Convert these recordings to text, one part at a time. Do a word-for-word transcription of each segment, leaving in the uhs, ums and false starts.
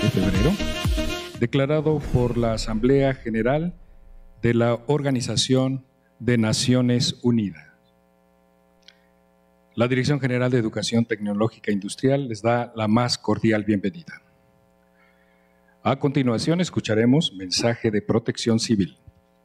de febrero, declarado por la Asamblea General de la Organización de Naciones Unidas. La Dirección General de Educación Tecnológica e Industrial les da la más cordial bienvenida. A continuación escucharemos mensaje de protección civil.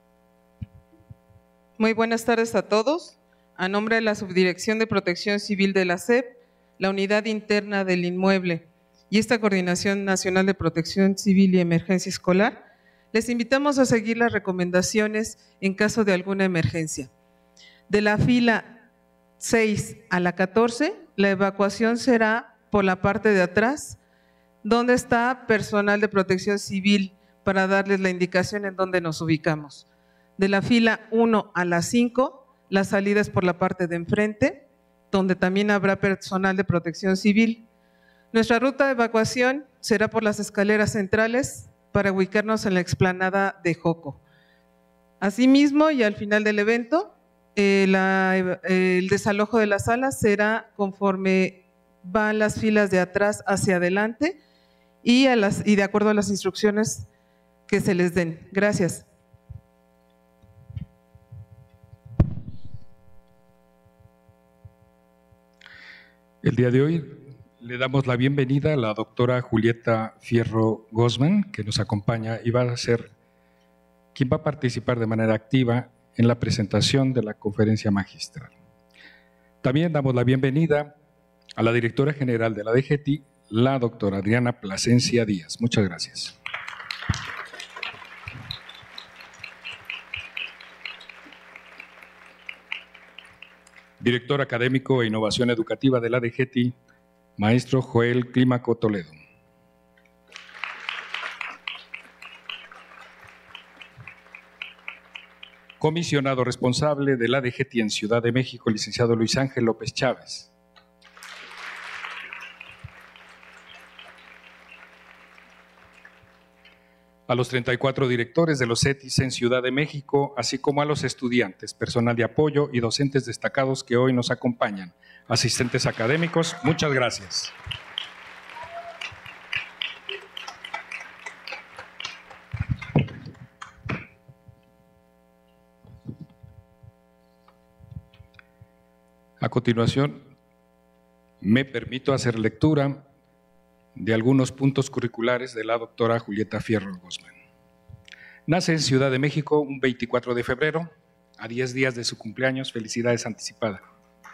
Muy buenas tardes a todos. A nombre de la Subdirección de Protección Civil de la S E P, la Unidad Interna del Inmueble y esta Coordinación Nacional de Protección Civil y Emergencia Escolar, les invitamos a seguir las recomendaciones en caso de alguna emergencia. De la fila seis a la catorce, la evacuación será por la parte de atrás, donde está personal de protección civil para darles la indicación en dónde nos ubicamos. De la fila uno a la cinco, la salida es por la parte de enfrente, donde también habrá personal de protección civil. Nuestra ruta de evacuación será por las escaleras centrales para ubicarnos en la explanada de Joco. Asimismo, y al final del evento, eh, la, eh, el desalojo de las salas será conforme van las filas de atrás hacia adelante y, a las, y de acuerdo a las instrucciones que se les den. Gracias. El día de hoy le damos la bienvenida a la doctora Julieta Fierro Guzmán, que nos acompaña y va a ser quien va a participar de manera activa en la presentación de la conferencia magistral. También damos la bienvenida a la directora general de la D G T I, la doctora Adriana Plasencia Díaz. Muchas gracias. Director académico e innovación educativa de la D G T I, maestro Joel Clímaco Toledo. Comisionado responsable de la D G T I en Ciudad de México, licenciado Luis Ángel López Chávez. A los treinta y cuatro directores de los C E T I S en Ciudad de México, así como a los estudiantes, personal de apoyo y docentes destacados que hoy nos acompañan, asistentes académicos, muchas gracias. A continuación, me permito hacer lectura de algunos puntos curriculares de la doctora Julieta Fierro Guzmán. Nace en Ciudad de México un veinticuatro de febrero, a diez días de su cumpleaños. Felicidades anticipadas.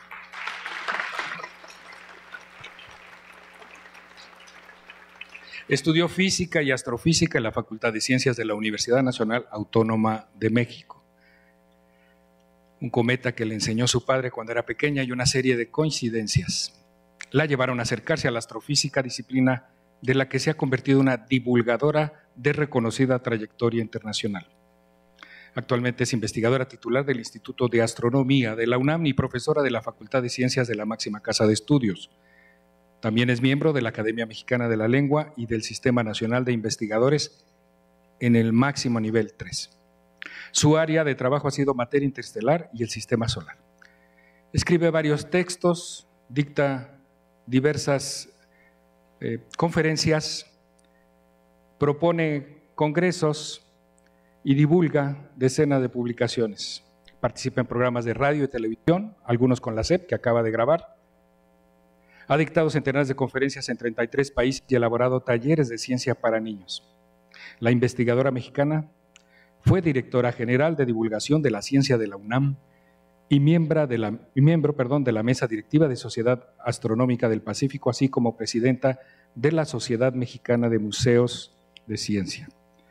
Estudió física y astrofísica en la Facultad de Ciencias de la Universidad Nacional Autónoma de México. Un cometa que le enseñó su padre cuando era pequeña y una serie de coincidencias la llevaron a acercarse a la astrofísica, disciplina de la que se ha convertido en una divulgadora de reconocida trayectoria internacional. Actualmente es investigadora titular del Instituto de Astronomía de la UNAM y profesora de la Facultad de Ciencias de la máxima casa de estudios. También es miembro de la Academia Mexicana de la Lengua y del Sistema Nacional de Investigadores en el máximo nivel tres. Su área de trabajo ha sido materia interestelar y el sistema solar. Escribe varios textos, dicta diversas eh, conferencias, propone congresos y divulga decenas de publicaciones. Participa en programas de radio y televisión, algunos con la S E P que acaba de grabar. Ha dictado centenares de conferencias en treinta y tres países y elaborado talleres de ciencia para niños. La investigadora mexicana fue directora general de divulgación de la ciencia de la UNAM y miembro de la, miembro, perdón, de la Mesa Directiva de Sociedad Astronómica del Pacífico, así como presidenta de la Sociedad Mexicana de Museos de Ciencia.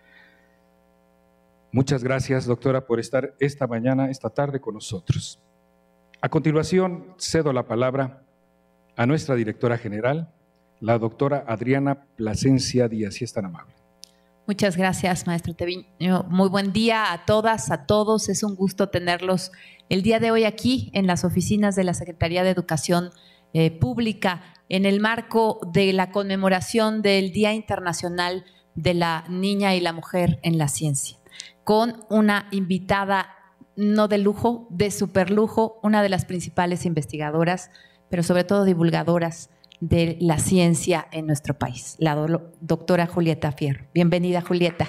Muchas gracias, doctora, por estar esta mañana, esta tarde con nosotros. A continuación, cedo la palabra a nuestra directora general, la doctora Adriana Plasencia Díaz, si es tan amable. Muchas gracias, maestro Treviño. Muy buen día a todas, a todos. Es un gusto tenerlos el día de hoy aquí en las oficinas de la Secretaría de Educación eh, Pública en el marco de la conmemoración del Día Internacional de la Niña y la Mujer en la Ciencia, con una invitada no de lujo, de superlujo, una de las principales investigadoras, pero sobre todo divulgadoras de la ciencia en nuestro país, la do doctora Julieta Fierro. Bienvenida, Julieta.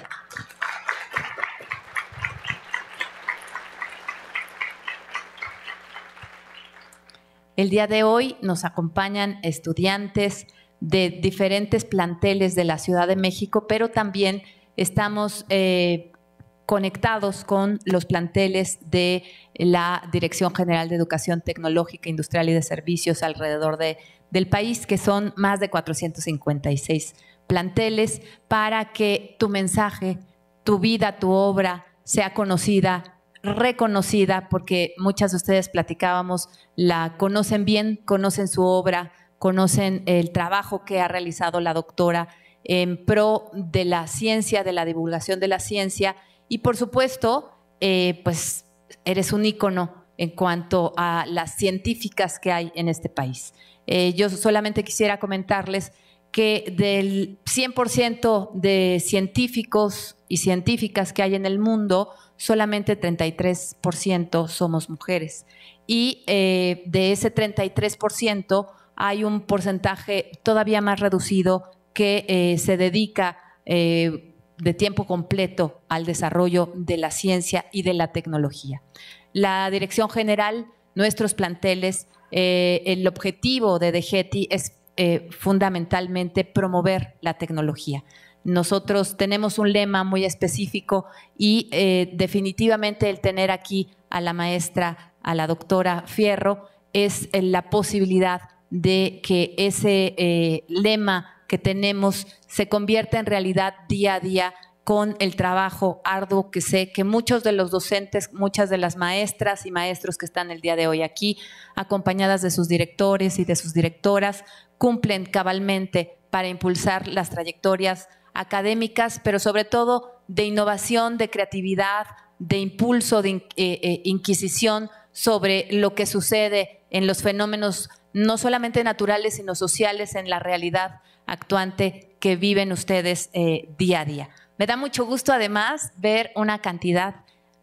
El día de hoy nos acompañan estudiantes de diferentes planteles de la Ciudad de México, pero también estamos eh, conectados con los planteles de la Dirección General de Educación Tecnológica, Industrial y de Servicios alrededor de, del país, que son más de cuatrocientos cincuenta y seis planteles, para que tu mensaje, tu vida, tu obra sea conocida, reconocida, porque muchas de ustedes platicábamos, la conocen bien, conocen su obra, conocen el trabajo que ha realizado la doctora en pro de la ciencia, de la divulgación de la ciencia, y por supuesto, eh, pues eres un ícono en cuanto a las científicas que hay en este país. Eh, yo solamente quisiera comentarles que del cien por ciento de científicos y científicas que hay en el mundo, solamente treinta y tres por ciento somos mujeres. Y eh, de ese treinta y tres por ciento hay un porcentaje todavía más reducido que eh, se dedica eh, de tiempo completo al desarrollo de la ciencia y de la tecnología. La Dirección General, nuestros planteles, eh, el objetivo de DGETI es eh, fundamentalmente promover la tecnología. Nosotros tenemos un lema muy específico y eh, definitivamente el tener aquí a la maestra, a la doctora Fierro, es la posibilidad de que ese eh, lema que tenemos se convierta en realidad día a día con el trabajo arduo que sé que muchos de los docentes, muchas de las maestras y maestros que están el día de hoy aquí, acompañadas de sus directores y de sus directoras, cumplen cabalmente para impulsar las trayectorias académicas, pero sobre todo de innovación, de creatividad, de impulso, de eh, eh, inquisición sobre lo que sucede en los fenómenos no solamente naturales, sino sociales en la realidad actuante que viven ustedes eh, día a día. Me da mucho gusto además ver una cantidad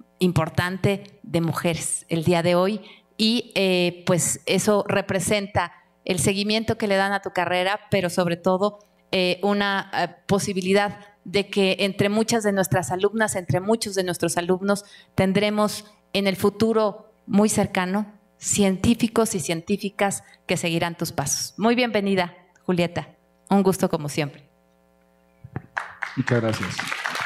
importante de mujeres el día de hoy y eh, pues eso representa el seguimiento que le dan a tu carrera, pero sobre todo eh, una eh, posibilidad de que entre muchas de nuestras alumnas, entre muchos de nuestros alumnos, tendremos en el futuro muy cercano científicos y científicas que seguirán tus pasos. Muy bienvenida, Julieta. Un gusto como siempre. Muchas gracias.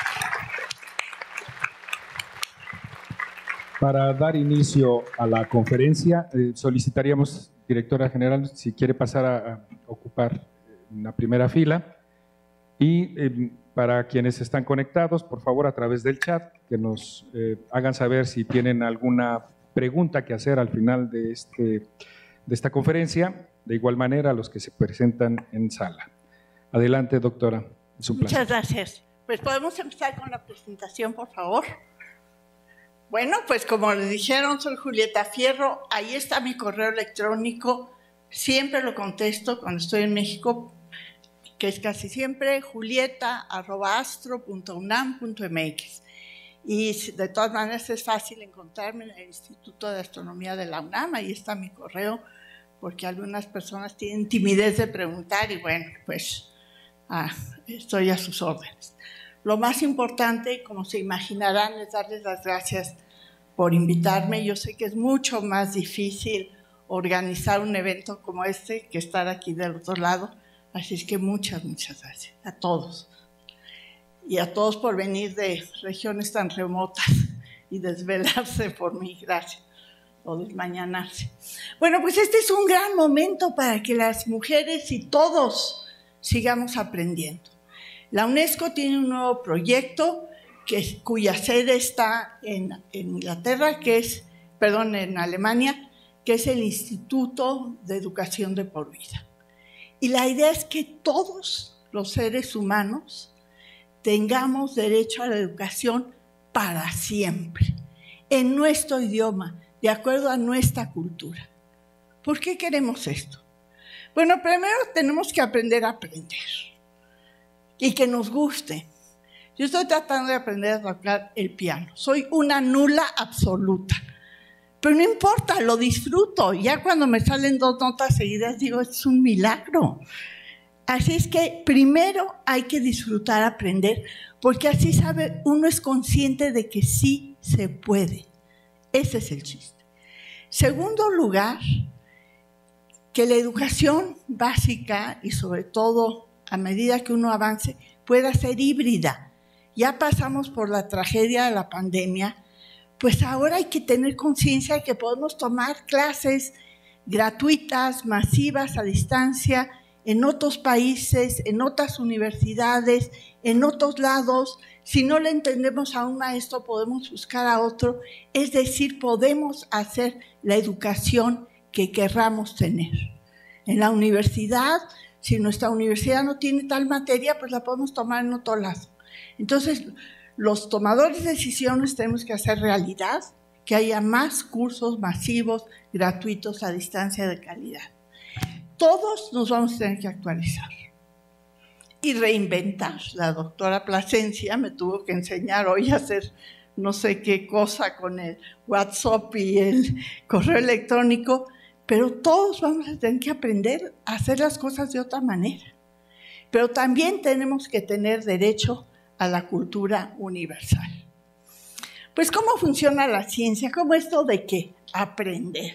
Para dar inicio a la conferencia, eh, solicitaríamos, directora general, si quiere pasar a, a ocupar una primera fila. Y eh, para quienes están conectados, por favor, a través del chat, que nos eh, hagan saber si tienen alguna pregunta que hacer al final de, este, de esta conferencia. De igual manera, a los que se presentan en sala. Adelante, doctora. Es un placer. Muchas gracias. Pues podemos empezar con la presentación, por favor. Bueno, pues como les dijeron, soy Julieta Fierro. Ahí está mi correo electrónico. Siempre lo contesto cuando estoy en México, que es casi siempre julieta arroba astro punto unam punto mx. Y de todas maneras es fácil encontrarme en el Instituto de Astronomía de la UNAM. Ahí está mi correo, porque algunas personas tienen timidez de preguntar y bueno, pues ah, estoy a sus órdenes. Lo más importante, como se imaginarán, es darles las gracias por invitarme. Yo sé que es mucho más difícil organizar un evento como este que estar aquí del otro lado, así es que muchas, muchas gracias a todos. Y a todos por venir de regiones tan remotas y desvelarse por mí, gracias. O desmañanarse. Bueno, pues este es un gran momento para que las mujeres y todos sigamos aprendiendo. La UNESCO tiene un nuevo proyecto que, cuya sede está en, en Inglaterra, que es, perdón, en Alemania, que es el Instituto de Educación de por Vida. Y la idea es que todos los seres humanos tengamos derecho a la educación para siempre, en nuestro idioma, de acuerdo a nuestra cultura. ¿Por qué queremos esto? Bueno, primero tenemos que aprender a aprender y que nos guste. Yo estoy tratando de aprender a tocar el piano. Soy una nula absoluta, Pero no importa, lo disfruto. Ya cuando me salen dos notas seguidas digo, es un milagro. Así es que primero hay que disfrutar aprender, porque así sabe, uno es consciente de que sí se puede. Ese es el chiste. Segundo lugar, que la educación básica y sobre todo a medida que uno avance pueda ser híbrida. Ya pasamos por la tragedia de la pandemia, pues ahora hay que tener conciencia de que podemos tomar clases gratuitas, masivas, a distancia, en otros países, en otras universidades, en otros lados. Si no le entendemos a un maestro, podemos buscar a otro. Es decir, podemos hacer la educación que querramos tener. En la universidad, si nuestra universidad no tiene tal materia, pues la podemos tomar en otro lado. Entonces, los tomadores de decisiones tenemos que hacer realidad, que haya más cursos masivos, gratuitos, a distancia, de calidad. Todos nos vamos a tener que actualizar y reinventar. La doctora Plasencia me tuvo que enseñar hoy a hacer no sé qué cosa con el WhatsApp y el correo electrónico, pero todos vamos a tener que aprender a hacer las cosas de otra manera. Pero también tenemos que tener derecho a la cultura universal. Pues, ¿cómo funciona la ciencia? ¿Cómo esto de qué? Aprender.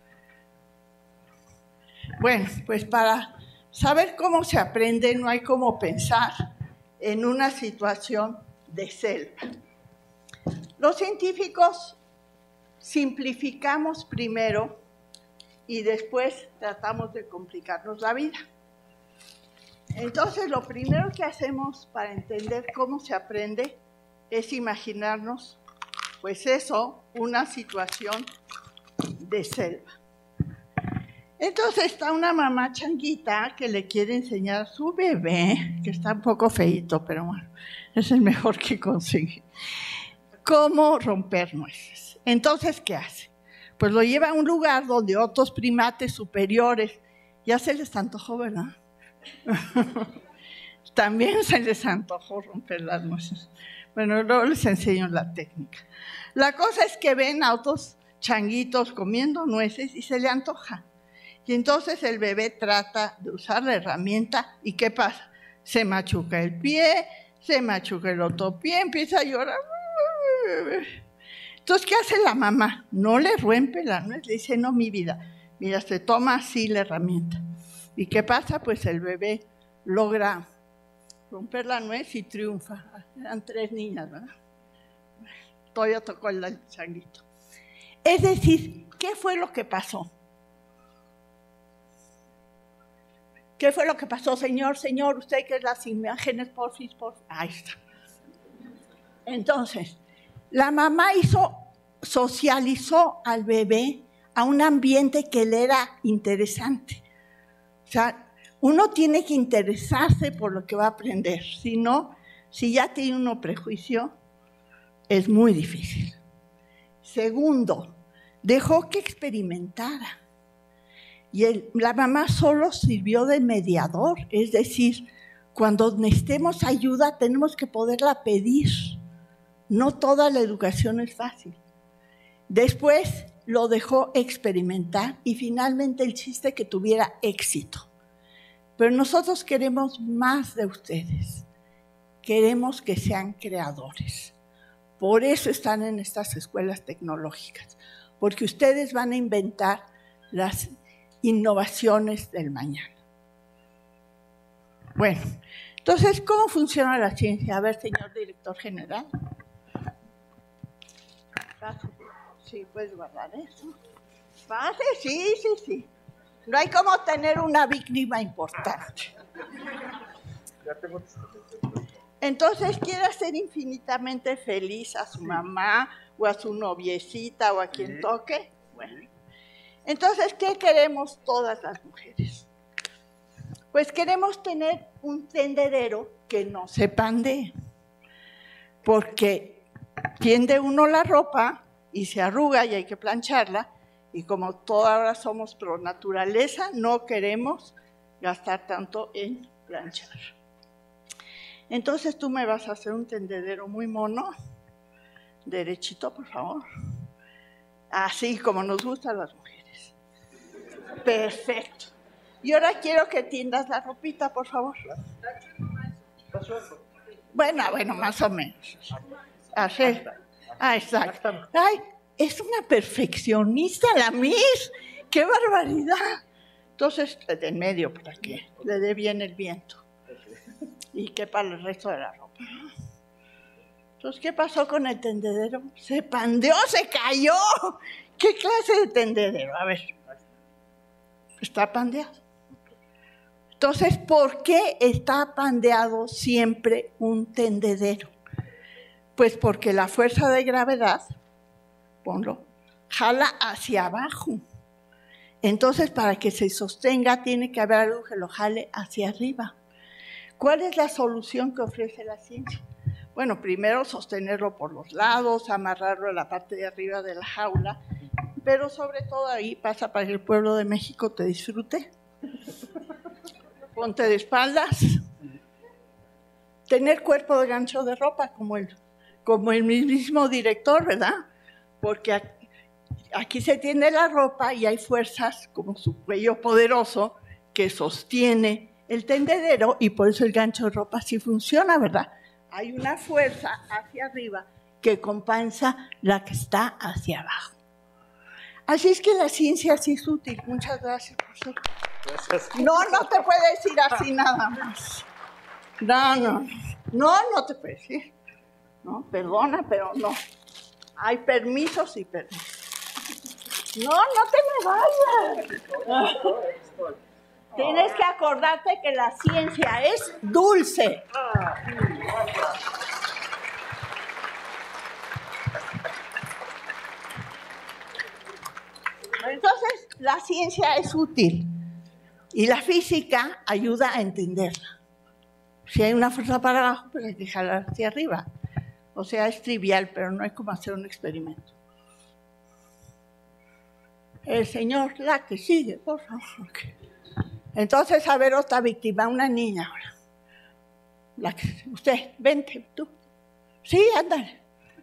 Bueno, pues para saber cómo se aprende no hay como pensar en una situación de selva. Los científicos simplificamos primero y después tratamos de complicarnos la vida. Entonces, lo primero que hacemos para entender cómo se aprende es imaginarnos, pues eso, una situación de selva. Entonces está una mamá changuita que le quiere enseñar a su bebé, que está un poco feíto, pero bueno, es el mejor que consigue, cómo romper nueces. Entonces, ¿qué hace? Pues lo lleva a un lugar donde otros primates superiores, ya se les antojó, ¿verdad? También se les antojó romper las nueces. Bueno, luego les enseño la técnica. La cosa es que ven a otros changuitos comiendo nueces y se le antoja. Y entonces el bebé trata de usar la herramienta y ¿qué pasa? Se machuca el pie, se machuca el otro pie, empieza a llorar. Entonces, ¿qué hace la mamá? No le rompe la nuez, le dice, no, mi vida, mira, se toma así la herramienta. ¿Y qué pasa? Pues el bebé logra romper la nuez y triunfa. Eran tres niñas, ¿verdad? Todavía tocó el changuito. Es decir, ¿qué fue lo que pasó? ¿Qué fue lo que pasó, señor? Señor, usted que es las imágenes, porfis, porfis. Ahí está. Entonces, la mamá hizo, socializó al bebé a un ambiente que le era interesante. O sea, uno tiene que interesarse por lo que va a aprender. Si no, si ya tiene uno prejuicio, es muy difícil. Segundo, dejó que experimentara. Y el, la mamá solo sirvió de mediador, es decir, cuando necesitemos ayuda tenemos que poderla pedir. No toda la educación es fácil. Después lo dejó experimentar y finalmente el chiste que tuviera éxito. Pero nosotros queremos más de ustedes. Queremos que sean creadores. Por eso están en estas escuelas tecnológicas, porque ustedes van a inventar las innovaciones del mañana. Bueno, entonces, ¿cómo funciona la ciencia? A ver, señor director general. Sí, puedes guardar eso. Pase, sí, sí, sí. No hay como tener una víctima importante. Entonces, quiere hacer infinitamente feliz a su mamá o a su noviecita o a quien toque. Bueno. Entonces, ¿qué queremos todas las mujeres? Pues queremos tener un tendedero que no se pandee, porque tiende uno la ropa y se arruga y hay que plancharla, y como todas ahora somos pro naturaleza, no queremos gastar tanto en planchar. Entonces tú me vas a hacer un tendedero muy mono, derechito, por favor. Así como nos gustan las mujeres. Perfecto. Y ahora quiero que tiendas la ropita, por favor. Bueno, bueno, más o menos. Así. Ah, exacto. Ay, es una perfeccionista la Miss. ¡Qué barbaridad! Entonces, de en medio, para que le dé bien el viento. Y que para el resto de la ropa. Entonces, ¿qué pasó con el tendedero? Se pandeó, se cayó. ¿Qué clase de tendedero? A ver. Está pandeado. Entonces, ¿por qué está pandeado siempre un tendedero? Pues porque la fuerza de gravedad, ponlo, jala hacia abajo. Entonces, para que se sostenga, tiene que haber algo que lo jale hacia arriba. ¿Cuál es la solución que ofrece la ciencia? Bueno, primero sostenerlo por los lados, amarrarlo a la parte de arriba de la jaula, pero sobre todo ahí pasa para que el pueblo de México te disfrute. Ponte de espaldas. Tener cuerpo de gancho de ropa, como el, como el mismo director, ¿verdad? Porque aquí, aquí se tiende la ropa y hay fuerzas, como su cuello poderoso, que sostiene el tendedero y por eso el gancho de ropa sí funciona, ¿verdad? Hay una fuerza hacia arriba que compensa la que está hacia abajo. Así es que la ciencia sí es útil. Muchas gracias, profesor. Gracias. No, no te puede decir así nada más. No, no, no, no te puede decir. No, perdona, pero no. Hay permisos y permisos. No, no te me vayas. Tienes que acordarte que la ciencia es dulce. Entonces, la ciencia es útil y la física ayuda a entenderla. Si hay una fuerza para abajo, pues hay que jalar hacia arriba. O sea, es trivial, pero no hay como hacer un experimento. El señor, la que sigue, por favor. Entonces, a ver, otra víctima, una niña ahora. La que, usted, vente, tú. Sí, ándale.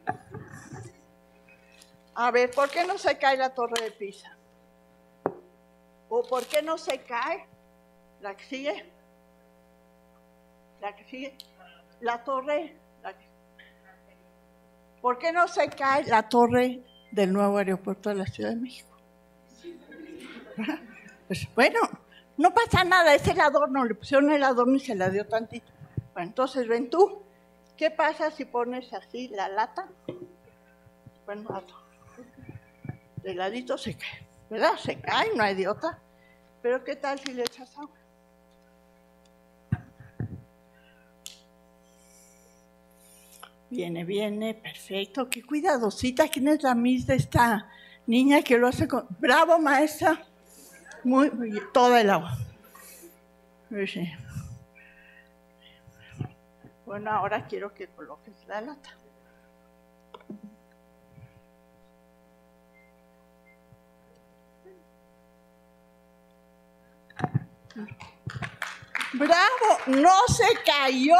A ver, ¿por qué no se cae la torre de Pisa? ¿O por qué no se cae? La que sigue. La que sigue. La torre. La que... ¿Por qué no se cae la torre del nuevo aeropuerto de la Ciudad de México? Pues bueno, no pasa nada, es el adorno, le pusieron el adorno y se la dio tantito. Bueno, entonces ven tú, ¿qué pasa si pones así la lata? Bueno, de ladito se cae, ¿verdad? Se cae, no hay de otra. Pero ¿qué tal si le echas agua? Viene, viene, perfecto. Qué cuidadosita. ¿Quién es la miss de esta niña que lo hace con... ¡Bravo, maestra! Muy, muy toda el agua. Sí. Bueno, ahora quiero que coloques la lata. ¡Bravo! ¡No se cayó!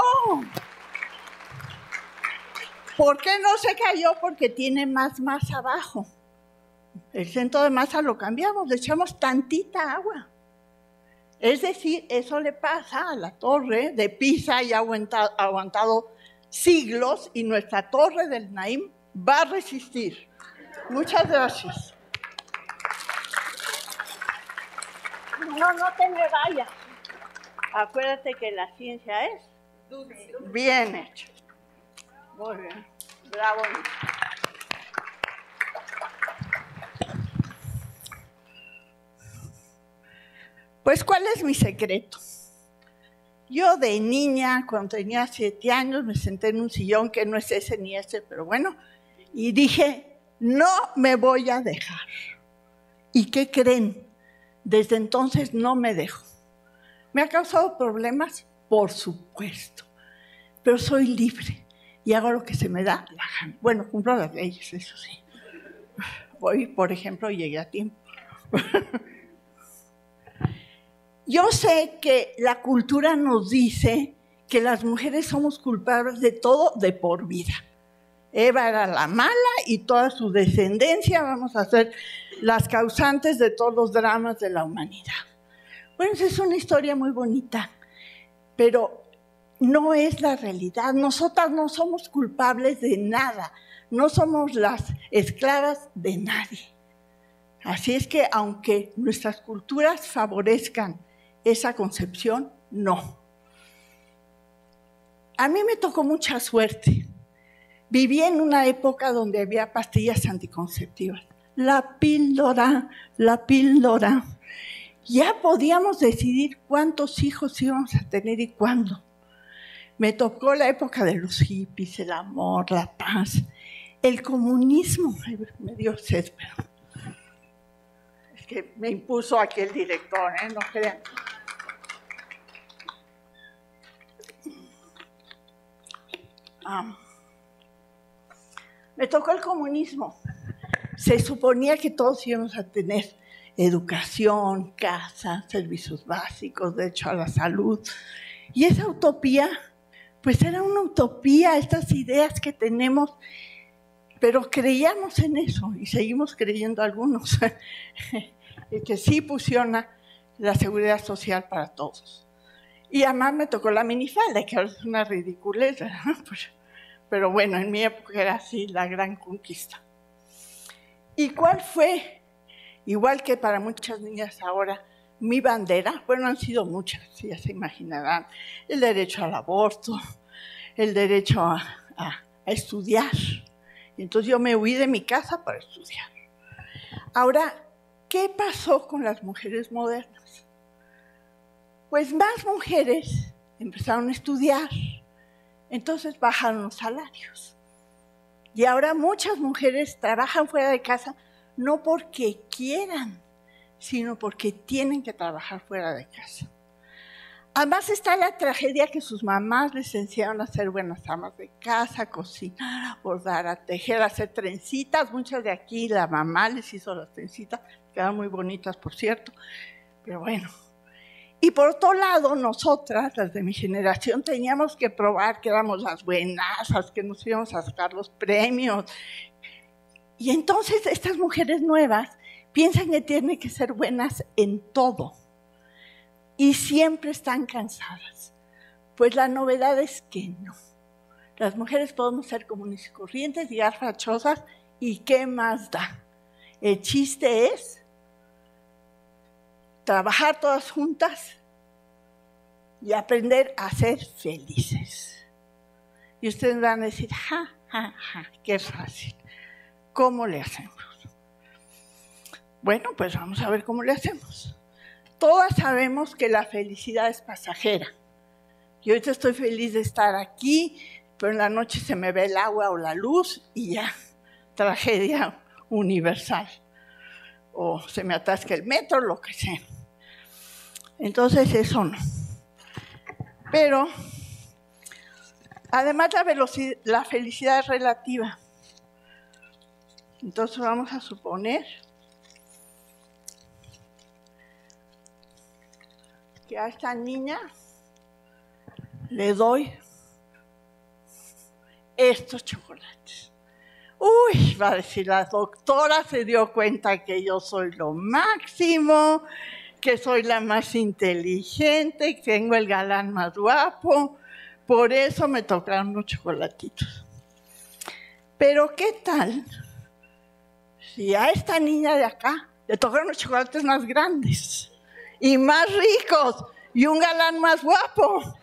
¿Por qué no se cayó? Porque tiene más masa abajo. El centro de masa lo cambiamos, le echamos tantita agua. Es decir, eso le pasa a la torre de Pisa y ha aguantado, aguantado siglos y nuestra torre del Naim va a resistir. Muchas gracias. No, no te me vayas. Acuérdate que la ciencia es bien hecha. Muy bien. Bravo. Pues, ¿cuál es mi secreto? Yo de niña, cuando tenía siete años, me senté en un sillón que no es ese ni ese, pero bueno, y dije, no me voy a dejar. ¿Y qué creen? Desde entonces no me dejo. ¿Me ha causado problemas? Por supuesto, pero soy libre y hago lo que se me da la gana. Bueno, cumplo las leyes, eso sí. Hoy, por ejemplo, llegué a tiempo. Yo sé que la cultura nos dice que las mujeres somos culpables de todo de por vida. Eva era la mala y toda su descendencia vamos a ser las causantes de todos los dramas de la humanidad. Bueno, esa es una historia muy bonita, pero no es la realidad. Nosotras no somos culpables de nada, no somos las esclavas de nadie. Así es que aunque nuestras culturas favorezcan esa concepción, no. A mí me tocó mucha suerte. Viví en una época donde había pastillas anticonceptivas. La píldora, la píldora. Ya podíamos decidir cuántos hijos íbamos a tener y cuándo. Me tocó la época de los hippies, el amor, la paz, el comunismo. Ay, me dio sed, pero es que me impuso aquí el director, ¿eh? No crean. Ah. Me tocó el comunismo. Se suponía que todos íbamos a tener educación, casa, servicios básicos, derecho a la salud. Y esa utopía, pues era una utopía, estas ideas que tenemos, pero creíamos en eso y seguimos creyendo algunos, que sí funciona la seguridad social para todos. Y además me tocó la minifalda, que ahora es una ridiculez, ¿verdad? Pero bueno, en mi época era así la gran conquista. ¿Y cuál fue? Igual que para muchas niñas ahora, mi bandera, bueno, han sido muchas, ya se imaginarán, el derecho al aborto, el derecho a, a, a estudiar. Entonces yo me huí de mi casa para estudiar. Ahora, ¿qué pasó con las mujeres modernas? Pues más mujeres empezaron a estudiar, entonces bajaron los salarios. Y ahora muchas mujeres trabajan fuera de casa no porque quieran, sino porque tienen que trabajar fuera de casa. Además está la tragedia que sus mamás les enseñaron a ser buenas amas de casa, a cocinar, a bordar, a tejer, a hacer trencitas. Muchas de aquí la mamá les hizo las trencitas, quedaron muy bonitas, por cierto, pero bueno. Y por otro lado, nosotras, las de mi generación, teníamos que probar que éramos las buenas, las que nos íbamos a sacar los premios. Y entonces estas mujeres nuevas piensan que tienen que ser buenas en todo. Y siempre están cansadas. Pues la novedad es que no. Las mujeres podemos ser comunes y corrientes, llegar fachosas, ¿y qué más da? El chiste es trabajar todas juntas y aprender a ser felices. Y ustedes van a decir, ja, ja, ja, qué fácil. ¿Cómo le hacemos? Bueno, pues vamos a ver cómo le hacemos. Todas sabemos que la felicidad es pasajera. Yo ahorita estoy feliz de estar aquí, pero en la noche se me ve el agua o la luz y ya, tragedia universal. O se me atasca el metro, lo que sea. Entonces eso no. Pero, además la, velocidad, la felicidad es relativa. Entonces vamos a suponer que a esta niña le doy estos chocolates. Uy, va a decir, la doctora se dio cuenta que yo soy lo máximo, que soy la más inteligente, que tengo el galán más guapo, por eso me tocaron los chocolatitos. Pero ¿qué tal si a esta niña de acá le tocaron los chocolates más grandes y más ricos y un galán más guapo?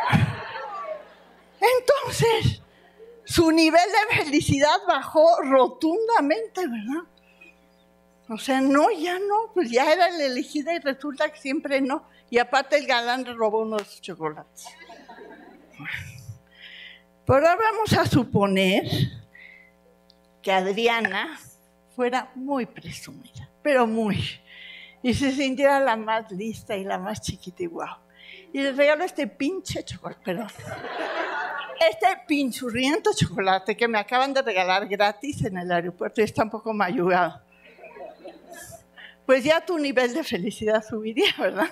Entonces, su nivel de felicidad bajó rotundamente, ¿verdad? O sea, no, ya no, pues ya era la elegida y resulta que siempre no. Y aparte el galán le robó unos chocolates. Pero ahora vamos a suponer que Adriana fuera muy presumida, pero muy, y se sintiera la más lista y la más chiquita y guau. Y les regalo este pinche chocolate, perdón. Este pinchurriento chocolate que me acaban de regalar gratis en el aeropuerto y está un poco mayugado. Pues ya tu nivel de felicidad subiría, ¿verdad?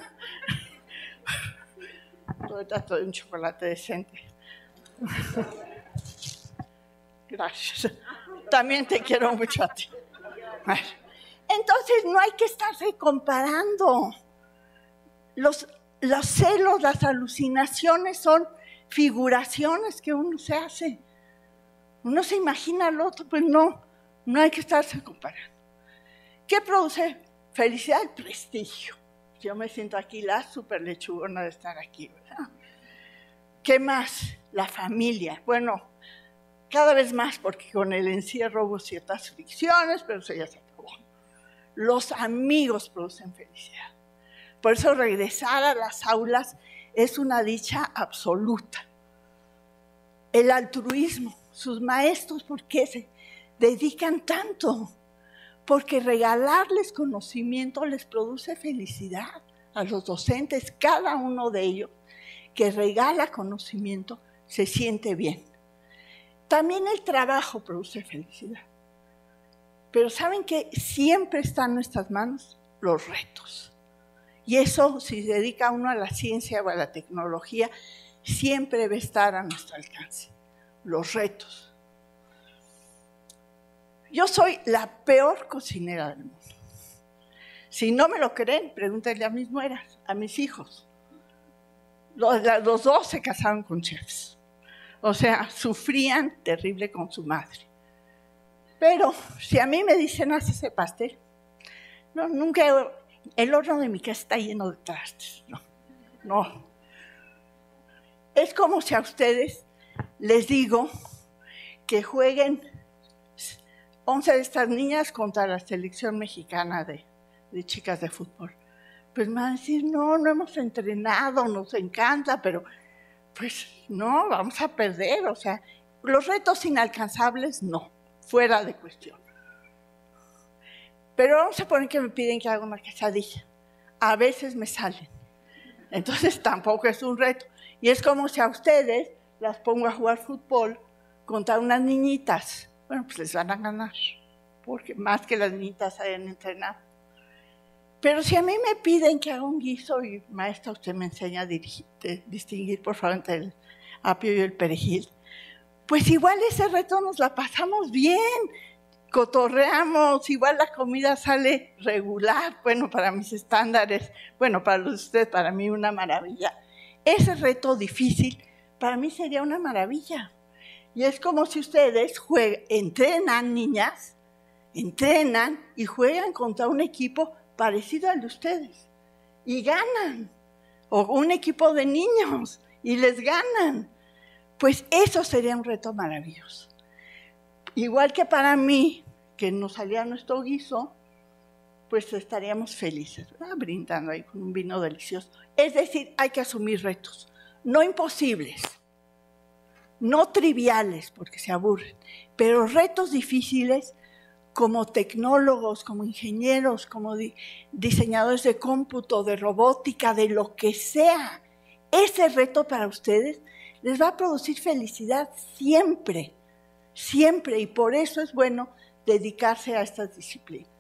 Ahorita todo un chocolate decente. Gracias. También te quiero mucho a ti. Bueno, entonces no hay que estarse comparando. Los, los celos, las alucinaciones son figuraciones que uno se hace. Uno se imagina al otro, pues no, no hay que estarse comparando. ¿Qué produce felicidad? El prestigio. Yo me siento aquí la súper lechugona de estar aquí, ¿verdad? ¿Qué más? La familia. Bueno, cada vez más, porque con el encierro hubo ciertas fricciones, pero eso ya se acabó. Los amigos producen felicidad. Por eso regresar a las aulas es una dicha absoluta. El altruismo, sus maestros, ¿por qué se dedican tanto? Porque regalarles conocimiento les produce felicidad a los docentes. Cada uno de ellos que regala conocimiento se siente bien. También el trabajo produce felicidad. Pero ¿saben qué? Siempre están en nuestras manos los retos. Y eso, si se dedica uno a la ciencia o a la tecnología, siempre debe estar a nuestro alcance. Los retos. Yo soy la peor cocinera del mundo. Si no me lo creen, pregúntenle a mis nueras, a mis hijos. Los, los dos se casaron con chefs. O sea, sufrían terrible con su madre. Pero si a mí me dicen, haz ese pastel, no, nunca, el horno de mi casa está lleno de trastes. No, no. Es como si a ustedes les digo que jueguen once de estas niñas contra la selección mexicana de, de chicas de fútbol. Pues me van a decir, no, no hemos entrenado, nos encanta, pero pues no, vamos a perder. O sea, los retos inalcanzables, no, fuera de cuestión. Pero vamos a poner que me piden que haga una quesadilla. A veces me salen. Entonces tampoco es un reto. Y es como si a ustedes las pongo a jugar fútbol contra unas niñitas. Bueno, pues les van a ganar, porque más que las niñitas hayan entrenado. Pero si a mí me piden que haga un guiso, y maestra, usted me enseña a dirigir, distinguir, por favor, entre el apio y el perejil, pues igual ese reto nos la pasamos bien, cotorreamos, igual la comida sale regular, bueno, para mis estándares, bueno, para los de ustedes, para mí una maravilla. Ese reto difícil, para mí sería una maravilla. Y es como si ustedes juegan, entrenan, niñas, entrenan y juegan contra un equipo parecido al de ustedes. Y ganan. O un equipo de niños y les ganan. Pues eso sería un reto maravilloso. Igual que para mí, que nos salía nuestro guiso, pues estaríamos felices, ¿verdad? Brindando ahí con un vino delicioso. Es decir, hay que asumir retos, no imposibles. No triviales, porque se aburren, pero retos difíciles como tecnólogos, como ingenieros, como di- diseñadores de cómputo, de robótica, de lo que sea. Ese reto para ustedes les va a producir felicidad siempre, siempre, y por eso es bueno dedicarse a estas disciplinas.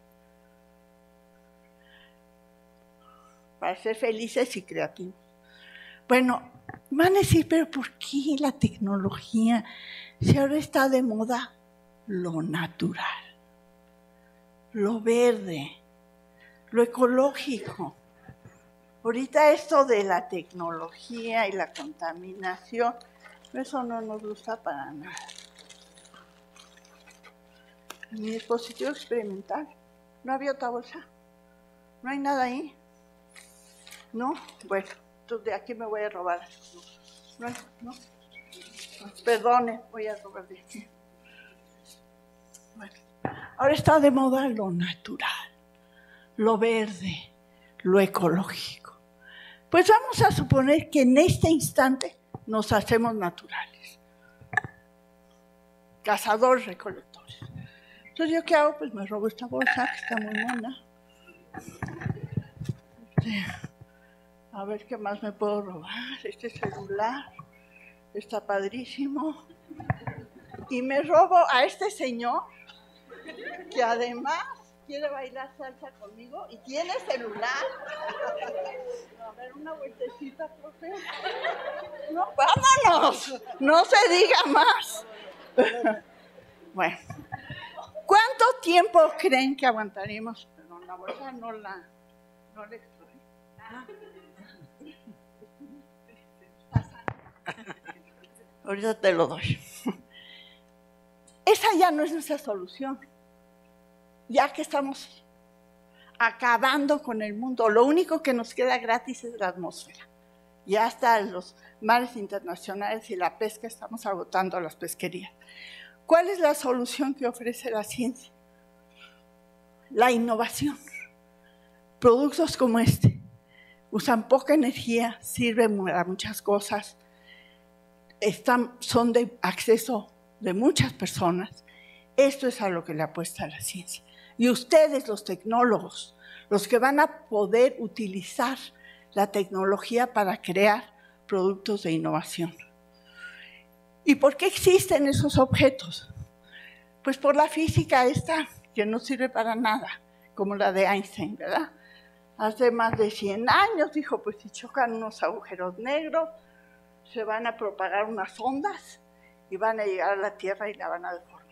Para ser felices y creativos. Bueno, van a decir, pero ¿por qué la tecnología? Si ahora está de moda lo natural, lo verde, lo ecológico. Ahorita esto de la tecnología y la contaminación, eso no nos gusta para nada. Mi dispositivo experimental, no había otra bolsa, no hay nada ahí. No, bueno. De aquí me voy a robar. No, no. Perdone, voy a robar de aquí. Bueno, ahora está de moda lo natural, lo verde, lo ecológico. Pues vamos a suponer que en este instante nos hacemos naturales. Cazadores, recolectores. Entonces, ¿yo qué hago? Pues me robo esta bolsa que está muy mona. Sí. A ver qué más me puedo robar. Este celular está padrísimo. Y me robo a este señor que además quiere bailar salsa conmigo y tiene celular. A ver, una vueltecita, profe. No, vámonos. No se diga más. Bueno, ¿Cuánto tiempo creen que aguantaremos? Perdón, la bolsa no la, no la extraí. Ah. Ahorita te lo doy. Esa ya no es nuestra solución. Ya que estamos acabando con el mundo, lo único que nos queda gratis es la atmósfera. Ya hasta los mares internacionales y la pesca estamos agotando las pesquerías. ¿Cuál es la solución que ofrece la ciencia? La innovación. Productos como este usan poca energía, sirven para muchas cosas, están, son de acceso de muchas personas. Esto es a lo que le apuesta la ciencia. Y ustedes, los tecnólogos, los que van a poder utilizar la tecnología para crear productos de innovación. ¿Y por qué existen esos objetos? Pues por la física esta, que no sirve para nada, como la de Einstein, ¿verdad? Hace más de cien años dijo, pues si chocan unos agujeros negros, se van a propagar unas ondas y van a llegar a la Tierra y la van a deformar.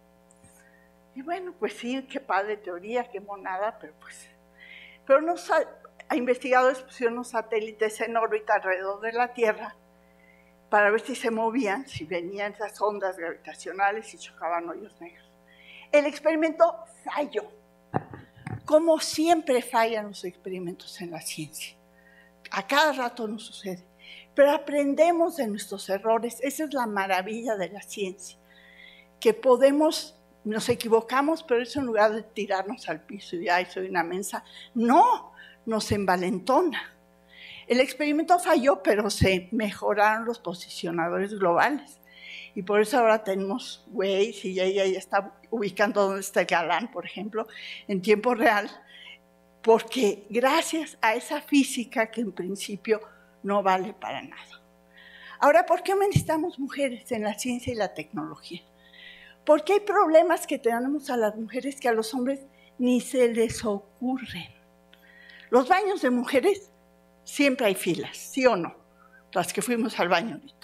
Y bueno, pues sí, qué padre teoría, qué monada, pero pues... Pero nos ha, ha investigadores pusieron unos satélites en órbita alrededor de la Tierra para ver si se movían, si venían esas ondas gravitacionales y chocaban hoyos negros. El experimento falló, como siempre fallan los experimentos en la ciencia. A cada rato nos sucede, pero aprendemos de nuestros errores. Esa es la maravilla de la ciencia, que podemos, nos equivocamos, pero eso en lugar de tirarnos al piso y ay, soy una mensa, no, nos envalentona. El experimento falló, pero se mejoraron los posicionadores globales. Y por eso ahora tenemos Waze y ella ya está ubicando dónde está el galán, por ejemplo, en tiempo real, porque gracias a esa física que en principio no vale para nada. Ahora, ¿por qué necesitamos mujeres en la ciencia y la tecnología? Porque hay problemas que tenemos a las mujeres que a los hombres ni se les ocurren. Los baños de mujeres siempre hay filas, ¿sí o no? Las que fuimos al baño ahorita.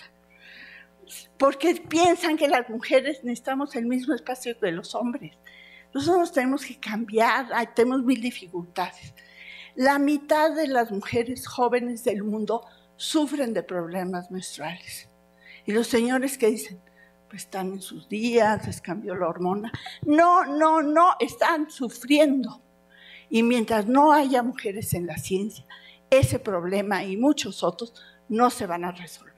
Porque piensan que las mujeres necesitamos el mismo espacio que los hombres. Nosotros tenemos que cambiar, tenemos mil dificultades. La mitad de las mujeres jóvenes del mundo sufren de problemas menstruales. Y los señores que dicen, pues están en sus días, les cambió la hormona. No, no, no, están sufriendo. Y mientras no haya mujeres en la ciencia, ese problema y muchos otros no se van a resolver.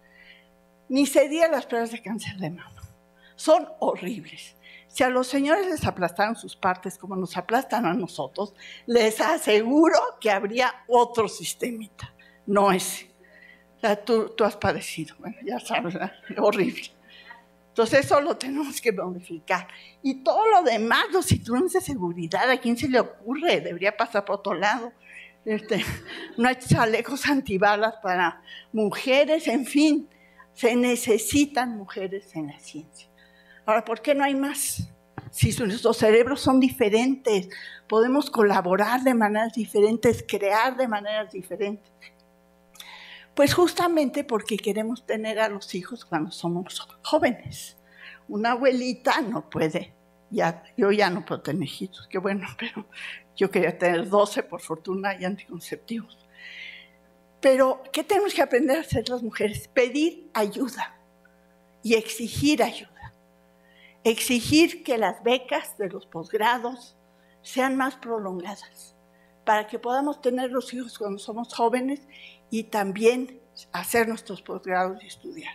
Ni se digan las pruebas de cáncer de mama. Son horribles. Si a los señores les aplastaron sus partes como nos aplastan a nosotros, les aseguro que habría otro sistemita, no ese. O sea, tú, tú has padecido, bueno, ya sabes, ¿verdad? Horrible. Entonces eso lo tenemos que modificar. Y todo lo demás, los cinturones de seguridad, ¿a quién se le ocurre? Debería pasar por otro lado. Este, no hay chalecos antibalas para mujeres, en fin. Se necesitan mujeres en la ciencia. Ahora, ¿por qué no hay más? Si nuestros cerebros son diferentes, podemos colaborar de maneras diferentes, crear de maneras diferentes. Pues justamente porque queremos tener a los hijos cuando somos jóvenes. Una abuelita no puede, ya, yo ya no puedo tener hijitos, qué bueno, pero yo quería tener doce, por fortuna, y anticonceptivos. Pero, ¿qué tenemos que aprender a hacer las mujeres? Pedir ayuda y exigir ayuda. Exigir que las becas de los posgrados sean más prolongadas para que podamos tener los hijos cuando somos jóvenes y también hacer nuestros posgrados y estudiar.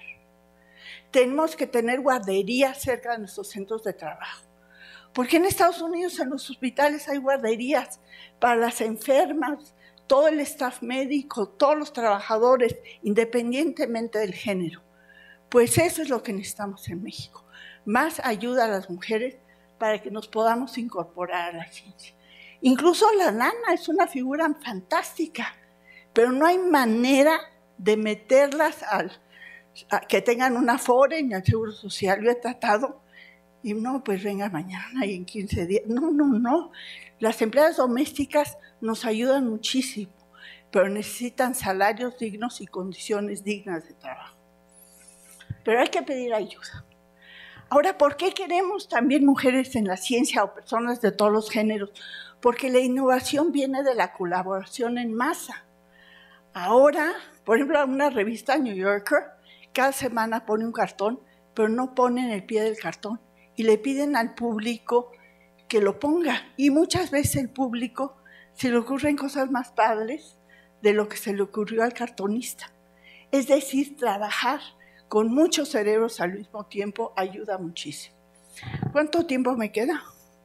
Tenemos que tener guarderías cerca de nuestros centros de trabajo. Porque en Estados Unidos en los hospitales hay guarderías para las enfermas, todo el staff médico, todos los trabajadores, independientemente del género. Pues eso es lo que necesitamos en México. Más ayuda a las mujeres para que nos podamos incorporar a la ciencia. Incluso la nana es una figura fantástica, pero no hay manera de meterlas al, a que tengan una FORE en el Seguro Social. Yo he tratado y no, pues venga mañana y en quince días. No, no, no. Las empleadas domésticas nos ayudan muchísimo, pero necesitan salarios dignos y condiciones dignas de trabajo. Pero hay que pedir ayuda. Ahora, ¿por qué queremos también mujeres en la ciencia o personas de todos los géneros? Porque la innovación viene de la colaboración en masa. Ahora, por ejemplo, una revista New Yorker, cada semana pone un cartón, pero no ponen el pie del cartón y le piden al público que lo ponga. Y muchas veces el público se le ocurren cosas más padres de lo que se le ocurrió al cartonista. Es decir, trabajar con muchos cerebros al mismo tiempo ayuda muchísimo. ¿Cuánto tiempo me queda?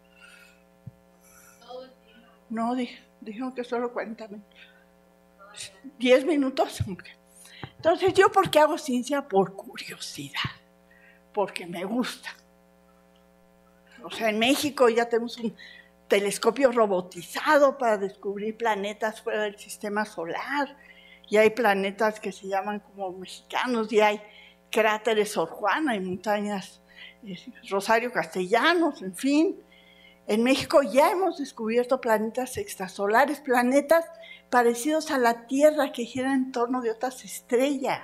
Todo el tiempo. No, dijeron que solo cuarenta minutos. ¿diez minutos? Entonces, ¿yo por qué hago ciencia? Por curiosidad, porque me gusta. O sea, en México ya tenemos un telescopio robotizado para descubrir planetas fuera del sistema solar, y hay planetas que se llaman como mexicanos, y hay cráteres Sor Juana y montañas eh, Rosario Castellanos, en fin. En México ya hemos descubierto planetas extrasolares, planetas parecidos a la Tierra que giran en torno de otras estrellas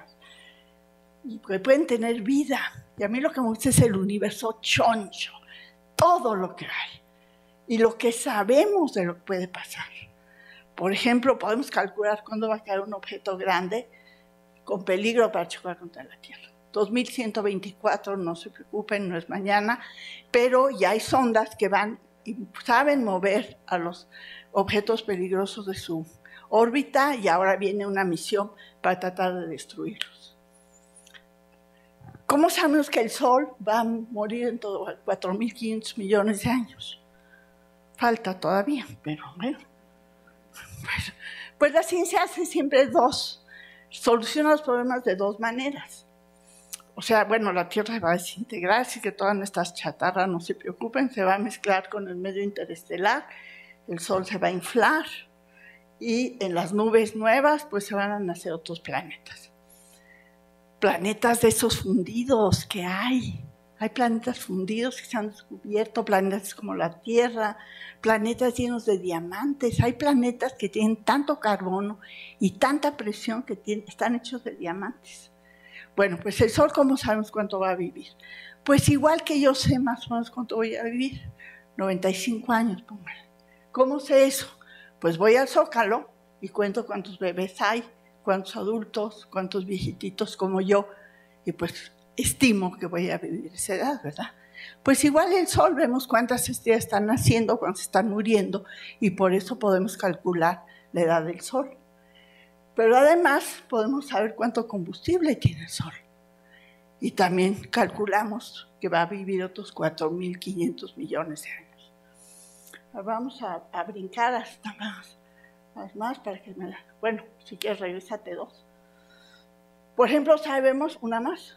y que pueden tener vida. Y a mí lo que me gusta es el universo choncho, todo lo que hay y lo que sabemos de lo que puede pasar. Por ejemplo, podemos calcular cuándo va a caer un objeto grande con peligro para chocar contra la Tierra. dos mil ciento veinticuatro, no se preocupen, no es mañana, pero ya hay sondas que van y saben mover a los objetos peligrosos de su órbita y ahora viene una misión para tratar de destruirlos. ¿Cómo sabemos que el Sol va a morir en todo cuatro mil quinientos millones de años? Falta todavía, pero bueno. Pues, pues la ciencia hace siempre dos, soluciona los problemas de dos maneras. O sea, bueno, la Tierra va a desintegrar, así que todas nuestras chatarras, no se preocupen, se va a mezclar con el medio interestelar, el Sol se va a inflar y en las nubes nuevas pues se van a nacer otros planetas. Planetas de esos fundidos que hay. Hay planetas fundidos que se han descubierto, planetas como la Tierra, planetas llenos de diamantes. Hay planetas que tienen tanto carbono y tanta presión que tienen, están hechos de diamantes. Bueno, pues el Sol, ¿cómo sabemos cuánto va a vivir? Pues igual que yo sé más o menos cuánto voy a vivir, noventa y cinco años, póngale. ¿Cómo sé eso? Pues voy al Zócalo y cuento cuántos bebés hay, cuántos adultos, cuántos viejititos como yo, y pues estimo que voy a vivir esa edad, ¿verdad? Pues igual el Sol, vemos cuántas estrellas están naciendo, cuántas están muriendo, y por eso podemos calcular la edad del Sol. Pero además podemos saber cuánto combustible tiene el Sol. Y también calculamos que va a vivir otros cuatro mil quinientos millones de años. Vamos a, a brincar hasta más, más, más para que me la... Bueno, si quieres, regrésate dos. Por ejemplo, sabemos una más.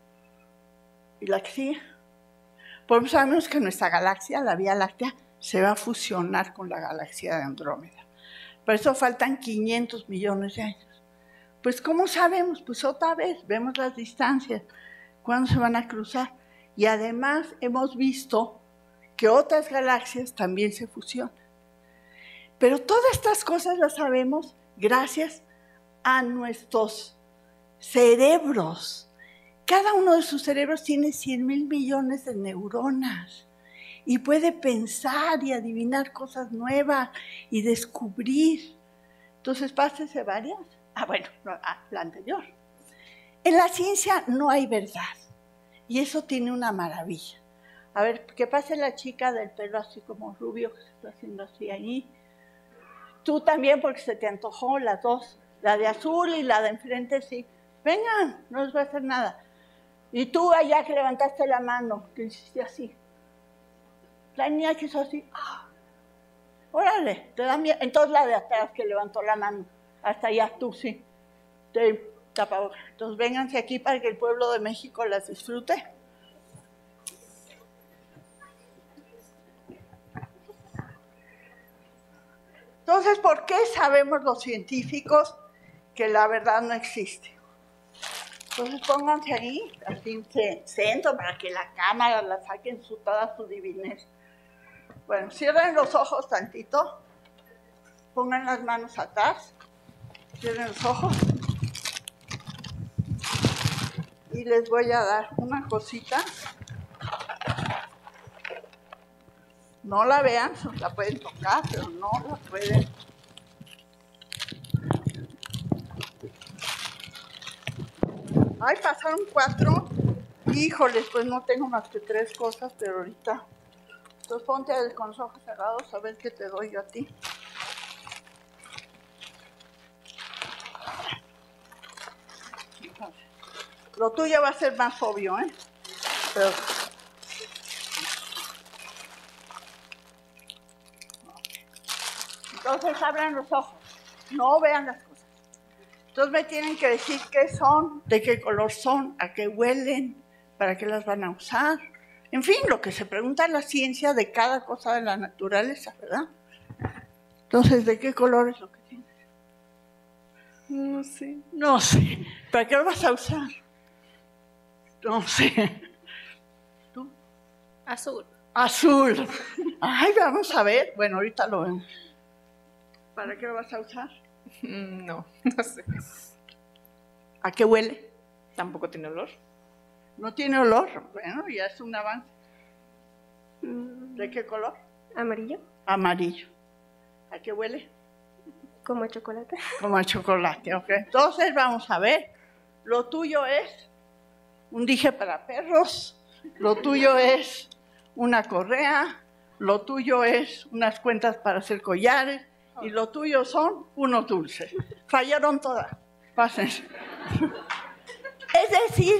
Y la que sigue. Por ejemplo, sabemos que nuestra galaxia, la Vía Láctea, se va a fusionar con la galaxia de Andrómeda. Por eso faltan quinientos millones de años. Pues, ¿cómo sabemos? Pues otra vez, vemos las distancias, cuándo se van a cruzar. Y además hemos visto que otras galaxias también se fusionan. Pero todas estas cosas las sabemos gracias a nuestros cerebros. Cada uno de sus cerebros tiene cien mil millones de neuronas. Y puede pensar y adivinar cosas nuevas y descubrir. Entonces, pásese varias. Ah, bueno, la anterior. En la ciencia no hay verdad. Y eso tiene una maravilla. A ver, que pase la chica del pelo así como rubio, que se está haciendo así ahí. Tú también, porque se te antojó las dos. La de azul y la de enfrente, sí. Vengan, no les va a hacer nada. Y tú allá que levantaste la mano, que hiciste así. La niña que hizo así, ¡ah! Órale, te da miedo. Entonces la de atrás que levantó la mano, hasta allá tú sí, te tapabocas. Entonces vénganse aquí para que el pueblo de México las disfrute. Entonces, ¿por qué sabemos los científicos que la verdad no existe? Entonces pónganse ahí, así centro, para que la cámara la saquen su, toda su divinez. Bueno, cierren los ojos tantito, pongan las manos atrás, cierren los ojos y les voy a dar una cosita No la vean, la pueden tocar, pero no la pueden. Ay, pasaron cuatro. Híjoles, pues no tengo más que tres cosas, pero ahorita. Entonces ponte con los ojos cerrados a ver qué te doy yo a ti. Lo tuyo va a ser más obvio, ¿eh? Pero... Entonces abran los ojos, no vean las cosas. Entonces me tienen que decir qué son, de qué color son, a qué huelen, para qué las van a usar. En fin, lo que se pregunta en la ciencia de cada cosa de la naturaleza, ¿verdad? Entonces, ¿de qué color es lo que tienes? No sé. No sé. ¿Para qué lo vas a usar? No sé. ¿Tú? Azul. Azul. Ay, vamos a ver. Bueno, ahorita lo vemos. ¿Para qué lo vas a usar? No, no sé. ¿A qué huele? Tampoco tiene olor. ¿No tiene olor? Bueno, ya es un avance. ¿De qué color? Amarillo. Amarillo. ¿A qué huele? Como a chocolate. Como a chocolate, ok. Entonces vamos a ver. Lo tuyo es un dije para perros. Lo tuyo es una correa. Lo tuyo es unas cuentas para hacer collares. Y lo tuyo son unos dulces. Fallaron todas. Pasen. Es decir,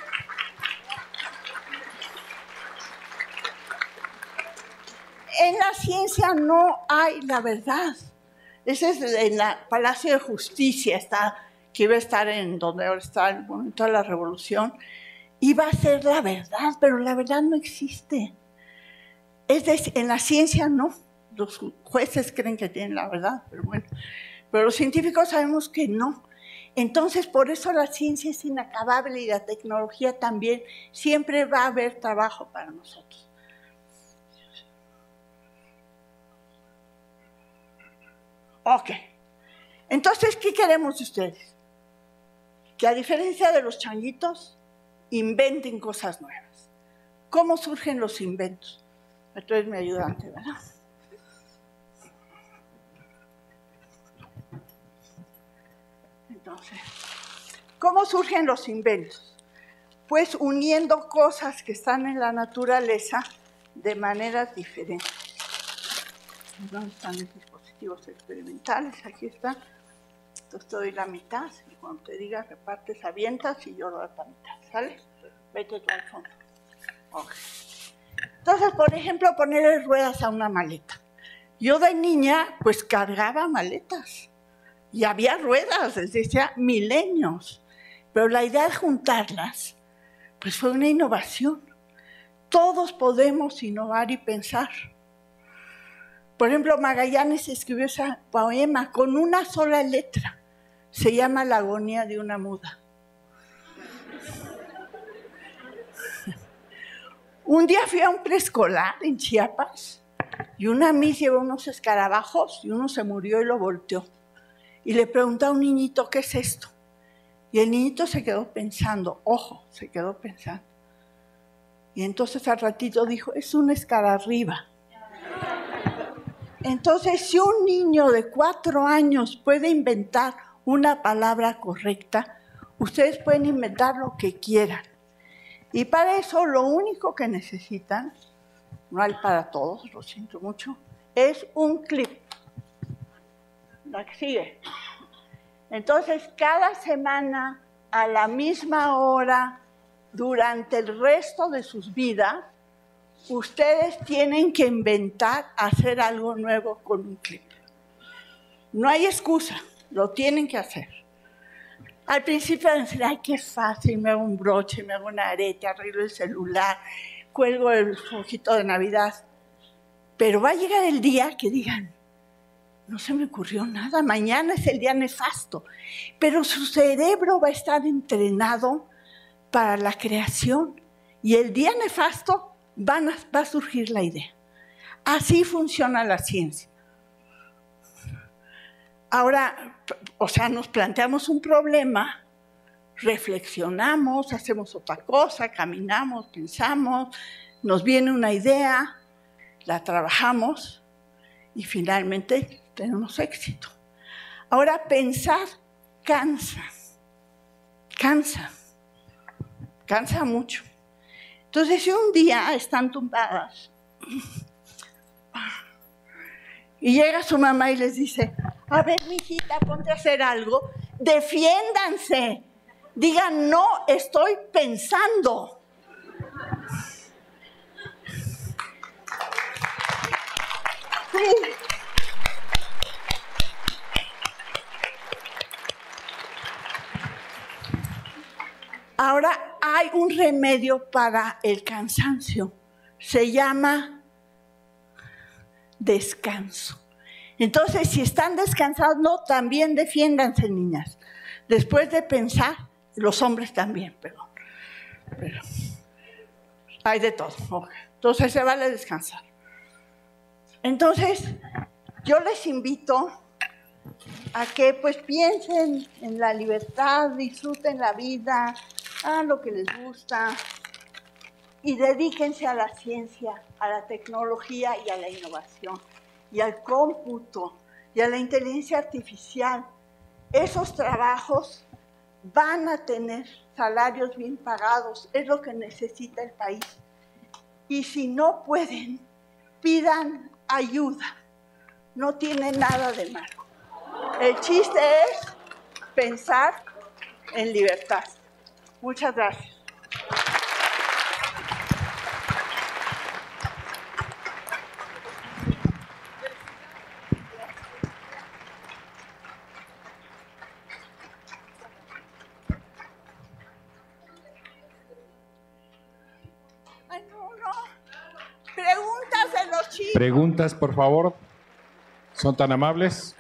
en la ciencia no hay la verdad. Ese es en el Palacio de Justicia, está, que iba a estar en donde ahora está el momento de la Revolución. Iba a ser la verdad, pero la verdad no existe. Es decir, en la ciencia no. Los jueces creen que tienen la verdad, pero bueno. Pero los científicos sabemos que no. Entonces, por eso la ciencia es inacabable y la tecnología también. Siempre va a haber trabajo para nosotros. Ok. Entonces, ¿qué queremos de ustedes? Que a diferencia de los changuitos, inventen cosas nuevas. ¿Cómo surgen los inventos? Tú eres mi ayudante, ¿verdad? Entonces, ¿cómo surgen los inventos? Pues uniendo cosas que están en la naturaleza de maneras diferentes. ¿Dónde están mis dispositivos experimentales? Aquí están. Entonces te doy la mitad. Y cuando te diga repartes, avientas y yo lo doy la mitad. ¿Sale? Vete tú al fondo. Ok. Entonces, por ejemplo, ponerle ruedas a una maleta. Yo de niña, pues cargaba maletas. Y había ruedas desde hace milenios. Pero la idea de juntarlas, pues fue una innovación. Todos podemos innovar y pensar. Por ejemplo, Magallanes escribió ese poema con una sola letra. Se llama La agonía de una muda. Un día fui a un preescolar en Chiapas y una miss llevó unos escarabajos y uno se murió y lo volteó. Y le preguntó a un niñito, ¿qué es esto? Y el niñito se quedó pensando, ojo, se quedó pensando. Y entonces al ratito dijo, es un escararriba. Entonces, si un niño de cuatro años puede inventar una palabra correcta, ustedes pueden inventar lo que quieran. Y para eso lo único que necesitan, no hay para todos, lo siento mucho, es un clip. La que sigue. Entonces, cada semana, a la misma hora, durante el resto de sus vidas, ustedes tienen que inventar hacer algo nuevo con un clip. No hay excusa, lo tienen que hacer. Al principio van a decir, ay, qué fácil, me hago un broche, me hago una arete, arreglo el celular, cuelgo el ojito de Navidad. Pero va a llegar el día que digan, no se me ocurrió nada, mañana es el día nefasto. Pero su cerebro va a estar entrenado para la creación. Y el día nefasto van a, va a surgir la idea. Así funciona la ciencia. Ahora, o sea, nos planteamos un problema, reflexionamos, hacemos otra cosa, caminamos, pensamos, nos viene una idea la trabajamos y finalmente tenemos éxito. Ahora, pensar cansa, cansa, cansa mucho. Entonces, si un día están tumbadas y llega su mamá y les dice, a ver, mijita, ponte a hacer algo, defiéndanse, digan, no, estoy pensando. Sí. Ahora hay un remedio para el cansancio, se llama descanso. Entonces, si están descansando, también defiéndanse, niñas. Después de pensar, los hombres también, perdón. Pero hay de todo. Okay. Entonces, se vale descansar. Entonces, yo les invito a que pues piensen en la libertad, disfruten la vida, hagan lo que les gusta y dedíquense a la ciencia, a la tecnología y a la innovación, y al cómputo, y a la inteligencia artificial. Esos trabajos van a tener salarios bien pagados, es lo que necesita el país. Y si no pueden, pidan ayuda, no tiene nada de malo. El chiste es pensar en libertad. Muchas gracias. Ay, no, no. Preguntas de los chicos. Preguntas, por favor. ¿Son tan amables?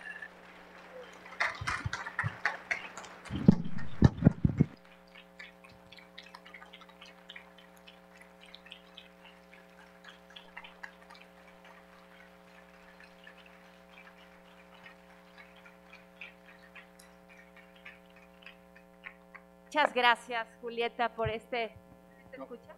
Muchas gracias, Julieta, por este... ¿Se escucha?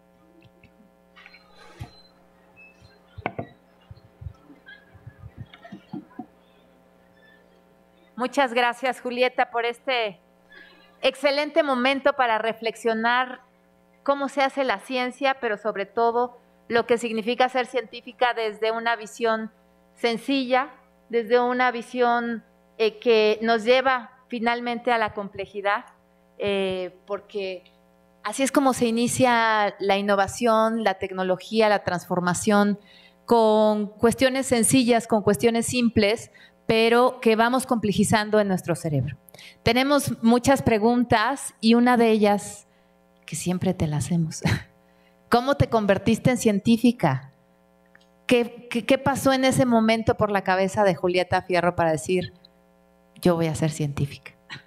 Muchas gracias, Julieta, por este excelente momento para reflexionar cómo se hace la ciencia, pero sobre todo lo que significa ser científica desde una visión sencilla, desde una visión eh, que nos lleva finalmente a la complejidad. Eh, porque así es como se inicia la innovación, la tecnología, la transformación, con cuestiones sencillas, con cuestiones simples, pero que vamos complejizando en nuestro cerebro. Tenemos muchas preguntas y una de ellas, que siempre te la hacemos, ¿cómo te convertiste en científica? ¿Qué, qué, qué pasó en ese momento por la cabeza de Julieta Fierro para decir, yo voy a ser científica?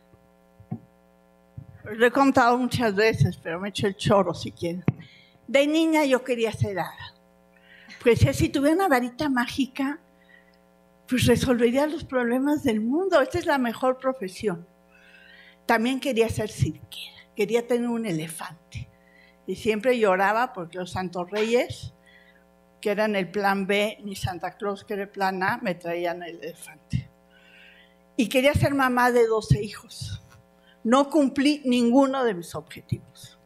Lo he contado muchas veces, pero me echo el choro si quieren. De niña yo quería ser hada. Pues si tuviera una varita mágica, pues resolvería los problemas del mundo. Esta es la mejor profesión. También quería ser cirquera, quería tener un elefante. Y siempre lloraba porque los Santos Reyes, que eran el plan B, ni Santa Claus, que era el plan A, me traían el elefante. Y quería ser mamá de doce hijos. No cumplí ninguno de mis objetivos.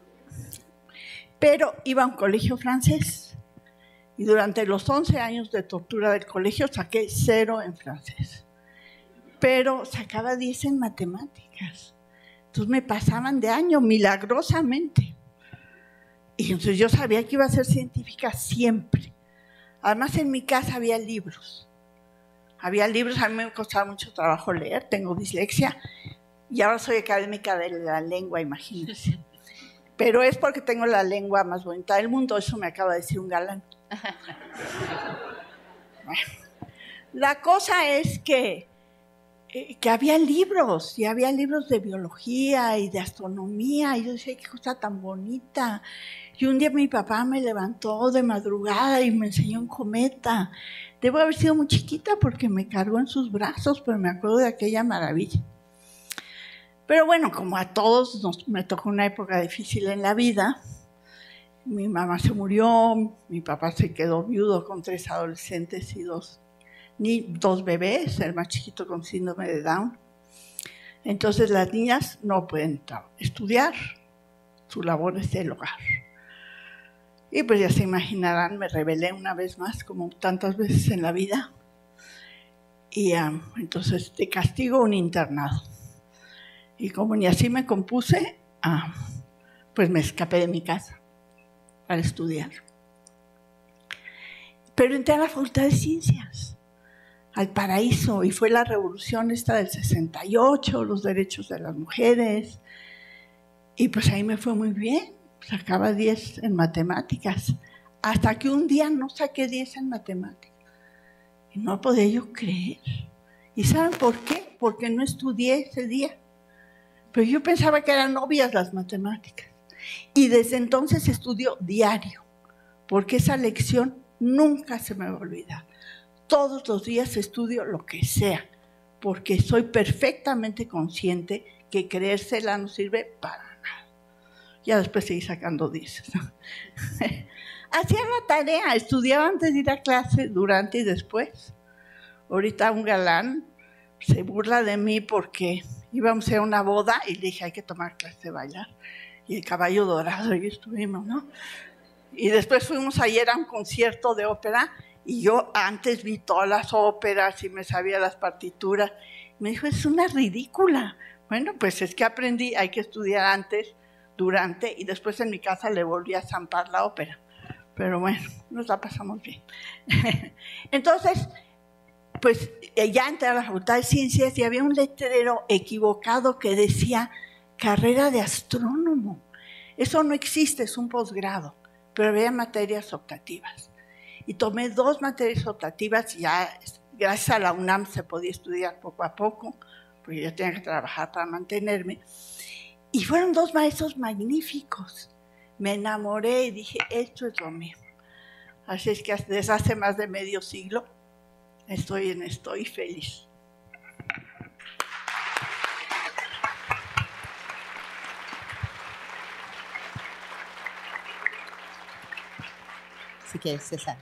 Pero iba a un colegio francés y durante los once años de tortura del colegio saqué cero en francés. Pero sacaba diez en matemáticas. Entonces me pasaban de año milagrosamente. Y entonces yo sabía que iba a ser científica siempre. Además en mi casa había libros. Había libros, a mí me costaba mucho trabajo leer, tengo dislexia. Y ahora soy académica de la lengua, imagínense. Pero es porque tengo la lengua más bonita del mundo, eso me acaba de decir un galán. Bueno, la cosa es que, eh, que había libros, y había libros de biología y de astronomía, y yo decía, qué cosa tan bonita. Y un día mi papá me levantó de madrugada y me enseñó un cometa. Debo haber sido muy chiquita porque me cargó en sus brazos, pero me acuerdo de aquella maravilla. Pero bueno, como a todos nos, me tocó una época difícil en la vida, Mi mamá se murió, mi papá se quedó viudo con tres adolescentes y dos, ni, dos bebés, el más chiquito con síndrome de Down. Entonces las niñas no pueden estudiar, su labor es el hogar. Y pues ya se imaginarán, me rebelé una vez más, como tantas veces en la vida. Y um, entonces de castigo un internado. Y como ni así me compuse, um, pues me escapé de mi casa para estudiar. Pero entré a la Facultad de Ciencias, al paraíso, y fue la revolución esta del sesenta y ocho, los derechos de las mujeres. Y pues ahí me fue muy bien. Sacaba diez en matemáticas, hasta que un día no saqué diez en matemáticas. Y no podía yo creer. ¿Y saben por qué? Porque no estudié ese día. Pero yo pensaba que eran obvias las matemáticas. Y desde entonces estudio diario, porque esa lección nunca se me va a olvidar. Todos los días estudio lo que sea, porque soy perfectamente consciente que creérsela no sirve para ya después seguí sacando diez. Hacía la tarea, estudiaba antes de ir a clase, durante y después. Ahorita un galán se burla de mí porque íbamos a ir a una boda y le dije, hay que tomar clase de bailar. Y el caballo dorado, y estuvimos, ¿no? Y después fuimos ayer a un concierto de ópera y yo antes vi todas las óperas y me sabía las partituras. Me dijo, es una ridícula. Bueno, pues es que aprendí, hay que estudiar antes, durante, y después en mi casa le volví a zampar la ópera. Pero bueno, nos la pasamos bien. Entonces, pues ya entré a la Facultad de Ciencias y había un letrero equivocado que decía carrera de astrónomo. Eso no existe, es un posgrado, pero había materias optativas. Y tomé dos materias optativas y ya, gracias a la UNAM se podía estudiar poco a poco, porque yo tenía que trabajar para mantenerme. Y fueron dos maestros magníficos. Me enamoré y dije, esto es lo mío. Así es que desde hace más de medio siglo estoy en esto y feliz. Si quieres, César.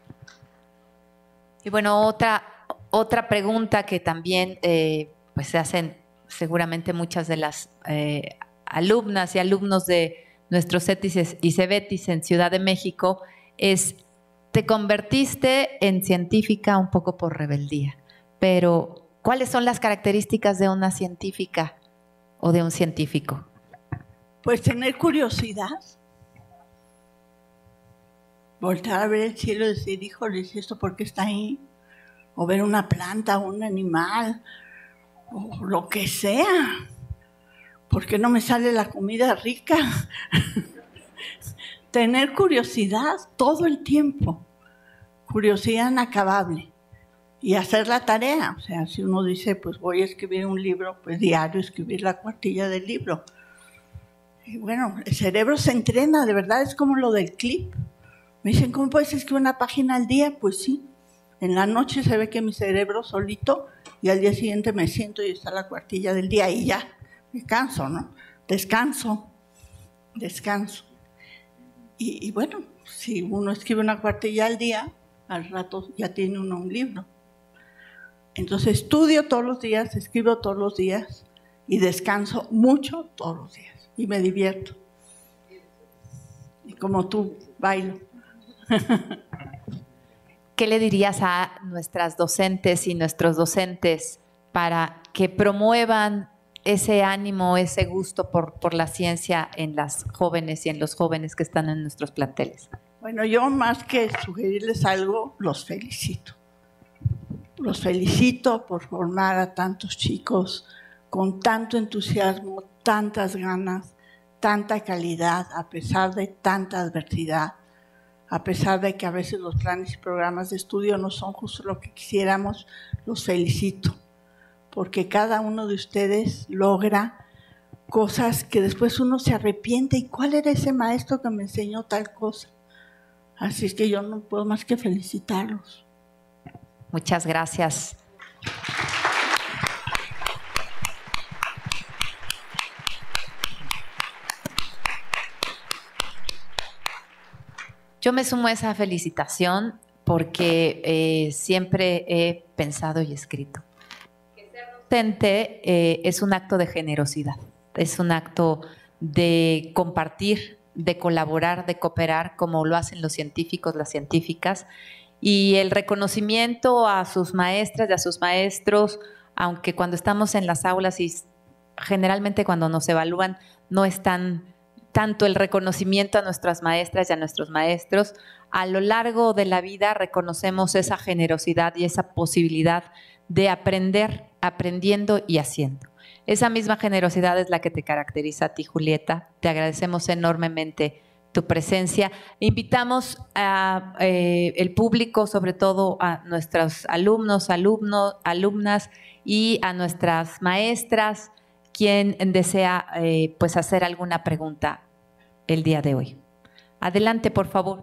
Y bueno, otra, otra pregunta que también eh, pues se hacen seguramente muchas de las eh, alumnas y alumnos de nuestros CETIS y CEBETIS en Ciudad de México es, te convertiste en científica un poco por rebeldía, pero ¿cuáles son las características de una científica o de un científico? Pues tener curiosidad, voltar a ver el cielo y decir, híjole, ¿esto por qué está ahí? O ver una planta, un animal, o lo que sea. ¿Por qué no me sale la comida rica? Tener curiosidad todo el tiempo, curiosidad inacabable, y hacer la tarea. O sea, si uno dice, pues voy a escribir un libro, pues diario escribir la cuartilla del libro. Y bueno, el cerebro se entrena, de verdad, es como lo del clip. Me dicen, ¿cómo puedes escribir una página al día? Pues sí, en la noche se ve que mi cerebro solito, y al día siguiente me siento y está la cuartilla del día y ya, descanso, ¿no? Descanso, descanso. Y, y bueno, si uno escribe una cuartilla al día, al rato ya tiene uno un libro. Entonces estudio todos los días, escribo todos los días y descanso mucho todos los días y me divierto. Y como tú, bailo. ¿Qué le dirías a nuestras docentes y nuestros docentes para que promuevan ese ánimo, ese gusto por, por la ciencia en las jóvenes y en los jóvenes que están en nuestros planteles? Bueno, yo más que sugerirles algo, los felicito. Los felicito por formar a tantos chicos con tanto entusiasmo, tantas ganas, tanta calidad, a pesar de tanta adversidad, a pesar de que a veces los planes y programas de estudio no son justo lo que quisiéramos. Los felicito, porque cada uno de ustedes logra cosas que después uno se arrepiente. ¿Y cuál era ese maestro que me enseñó tal cosa? Así es que yo no puedo más que felicitarlos. Muchas gracias. Yo me sumo a esa felicitación porque eh, siempre he pensado y escrito que ser docente eh, es un acto de generosidad, es un acto de compartir, de colaborar, de cooperar, como lo hacen los científicos, las científicas, y el reconocimiento a sus maestras y a sus maestros, aunque cuando estamos en las aulas y generalmente cuando nos evalúan no es tan, tanto el reconocimiento a nuestras maestras y a nuestros maestros, a lo largo de la vida reconocemos esa generosidad y esa posibilidad de aprender, aprendiendo y haciendo. Esa misma generosidad es la que te caracteriza a ti, Julieta. Te agradecemos enormemente tu presencia. Invitamos a eh, el público, sobre todo a nuestros alumnos, alumnos, alumnas y a nuestras maestras, quien desea eh, pues hacer alguna pregunta el día de hoy. Adelante, por favor.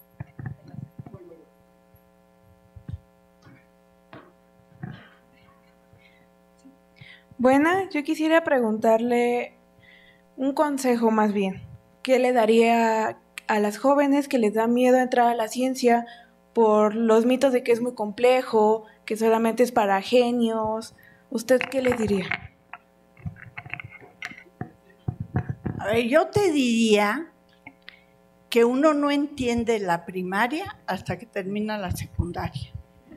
Buena, yo quisiera preguntarle un consejo más bien. ¿Qué le daría a las jóvenes que les da miedo entrar a la ciencia por los mitos de que es muy complejo, que solamente es para genios? ¿Usted qué les diría? A ver, yo te diría que uno no entiende la primaria hasta que termina la secundaria.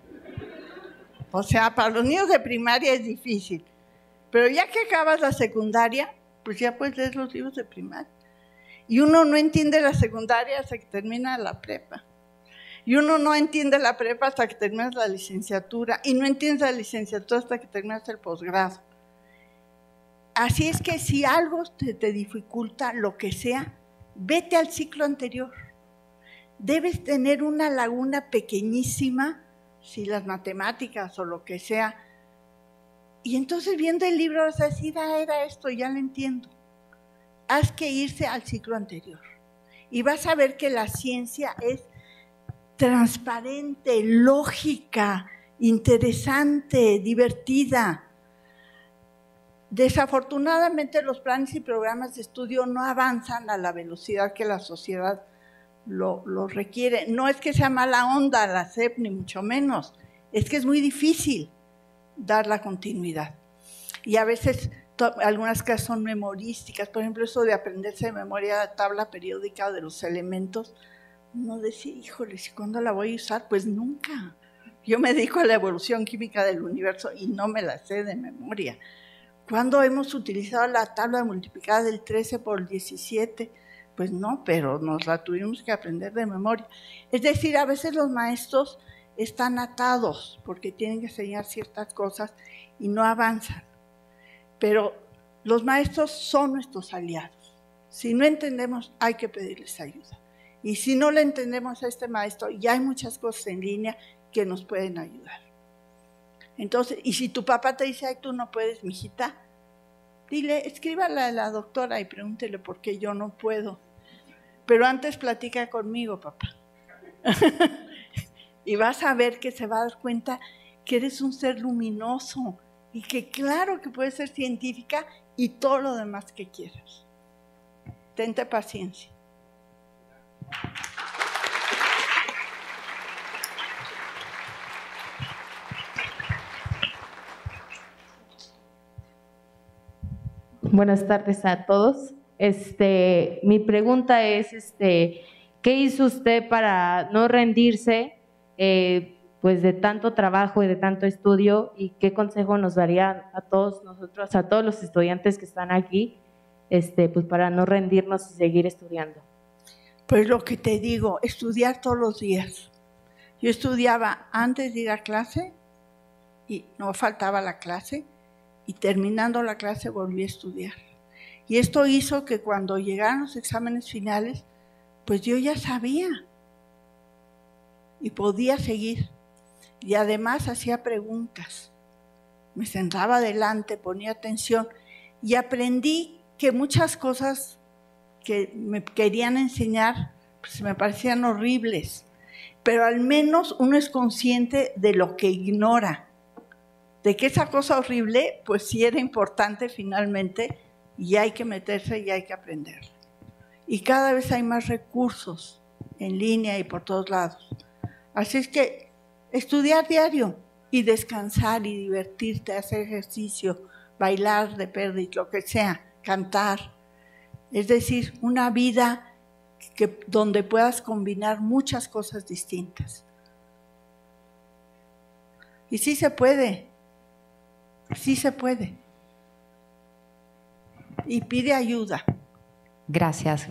O sea, para los niños de primaria es difícil, pero ya que acabas la secundaria, pues ya puedes leer los libros de primaria. Y uno no entiende la secundaria hasta que termina la prepa. Y uno no entiende la prepa hasta que terminas la licenciatura. Y no entiendes la licenciatura hasta que terminas el posgrado. Así es que si algo te, te dificulta, lo que sea, vete al ciclo anterior. Debes tener una laguna pequeñísima, si las matemáticas o lo que sea. Y entonces viendo el libro vas a decir, ah, era esto, ya lo entiendo. Haz que irse al ciclo anterior. Y vas a ver que la ciencia es transparente, lógica, interesante, divertida. Desafortunadamente los planes y programas de estudio no avanzan a la velocidad que la sociedad lo, lo requiere. No es que sea mala onda la S E P, ni mucho menos. Es que es muy difícil dar la continuidad. Y a veces algunas cosas son memorísticas, por ejemplo, eso de aprenderse de memoria la tabla periódica de los elementos, uno decía, híjole, ¿y cuándo la voy a usar? Pues nunca. Yo me dedico a la evolución química del universo y no me la sé de memoria. ¿Cuándo hemos utilizado la tabla multiplicada del trece por el diecisiete? Pues no, pero nos la tuvimos que aprender de memoria. Es decir, a veces los maestros están atados porque tienen que enseñar ciertas cosas y no avanzan. Pero los maestros son nuestros aliados. Si no entendemos, hay que pedirles ayuda. Y si no le entendemos a este maestro, ya hay muchas cosas en línea que nos pueden ayudar. Entonces, y si tu papá te dice, ay, tú no puedes, mijita, dile, escríbale a la doctora y pregúntele por qué yo no puedo. Pero antes platica conmigo, papá. Y vas a ver que se va a dar cuenta que eres un ser luminoso y que claro que puedes ser científica y todo lo demás que quieras. Tente paciencia. Buenas tardes a todos. Este, mi pregunta es, este, ¿qué hizo usted para no rendirse, eh, pues, de tanto trabajo y de tanto estudio? ¿Y qué consejo nos daría a todos nosotros, a todos los estudiantes que están aquí, este, pues, para no rendirnos y seguir estudiando? Pues lo que te digo, estudiar todos los días. Yo estudiaba antes de ir a clase y no faltaba la clase. Y terminando la clase volví a estudiar. Y esto hizo que cuando llegaron los exámenes finales, pues yo ya sabía y podía seguir. Y además hacía preguntas. Me sentaba adelante, ponía atención y aprendí que muchas cosas que me querían enseñar pues me parecían horribles. Pero al menos uno es consciente de lo que ignora. De que esa cosa horrible, pues sí era importante finalmente y hay que meterse y hay que aprenderla. Y cada vez hay más recursos en línea y por todos lados. Así es que estudiar diario y descansar y divertirte, hacer ejercicio, bailar de perdiz, lo que sea, cantar. Es decir, una vida que, donde puedas combinar muchas cosas distintas. Y sí se puede, sí se puede. Y pide ayuda. Gracias.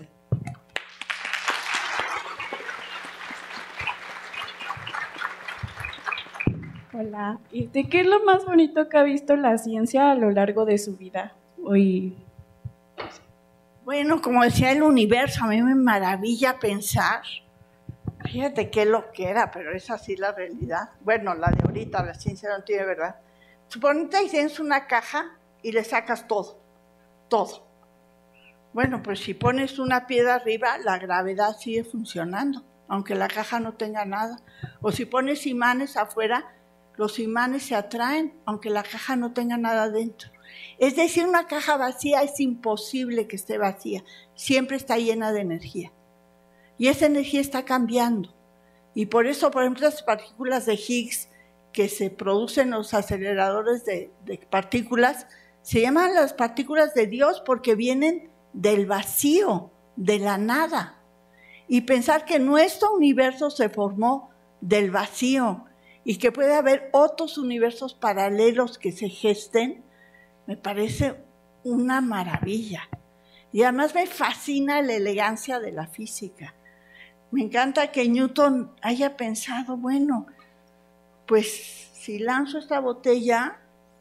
Hola, ¿de qué es lo más bonito que ha visto la ciencia a lo largo de su vida? Hoy. Bueno, como decía el universo, a mí me maravilla pensar. Fíjate qué lo que era, pero es así la realidad. Bueno, la de ahorita, la ciencia no tiene verdad. Suponete que tienes una caja y le sacas todo, todo. Bueno, pues si pones una piedra arriba, la gravedad sigue funcionando, aunque la caja no tenga nada. O si pones imanes afuera, los imanes se atraen, aunque la caja no tenga nada dentro. Es decir, una caja vacía es imposible que esté vacía, siempre está llena de energía. Y esa energía está cambiando. Y por eso, por ejemplo, las partículas de Higgs que se producen en los aceleradores de, de partículas, se llaman las partículas de Dios porque vienen del vacío, de la nada. Y pensar que nuestro universo se formó del vacío y que puede haber otros universos paralelos que se gesten, me parece una maravilla. Y además me fascina la elegancia de la física. Me encanta que Newton haya pensado, bueno, pues si lanzo esta botella,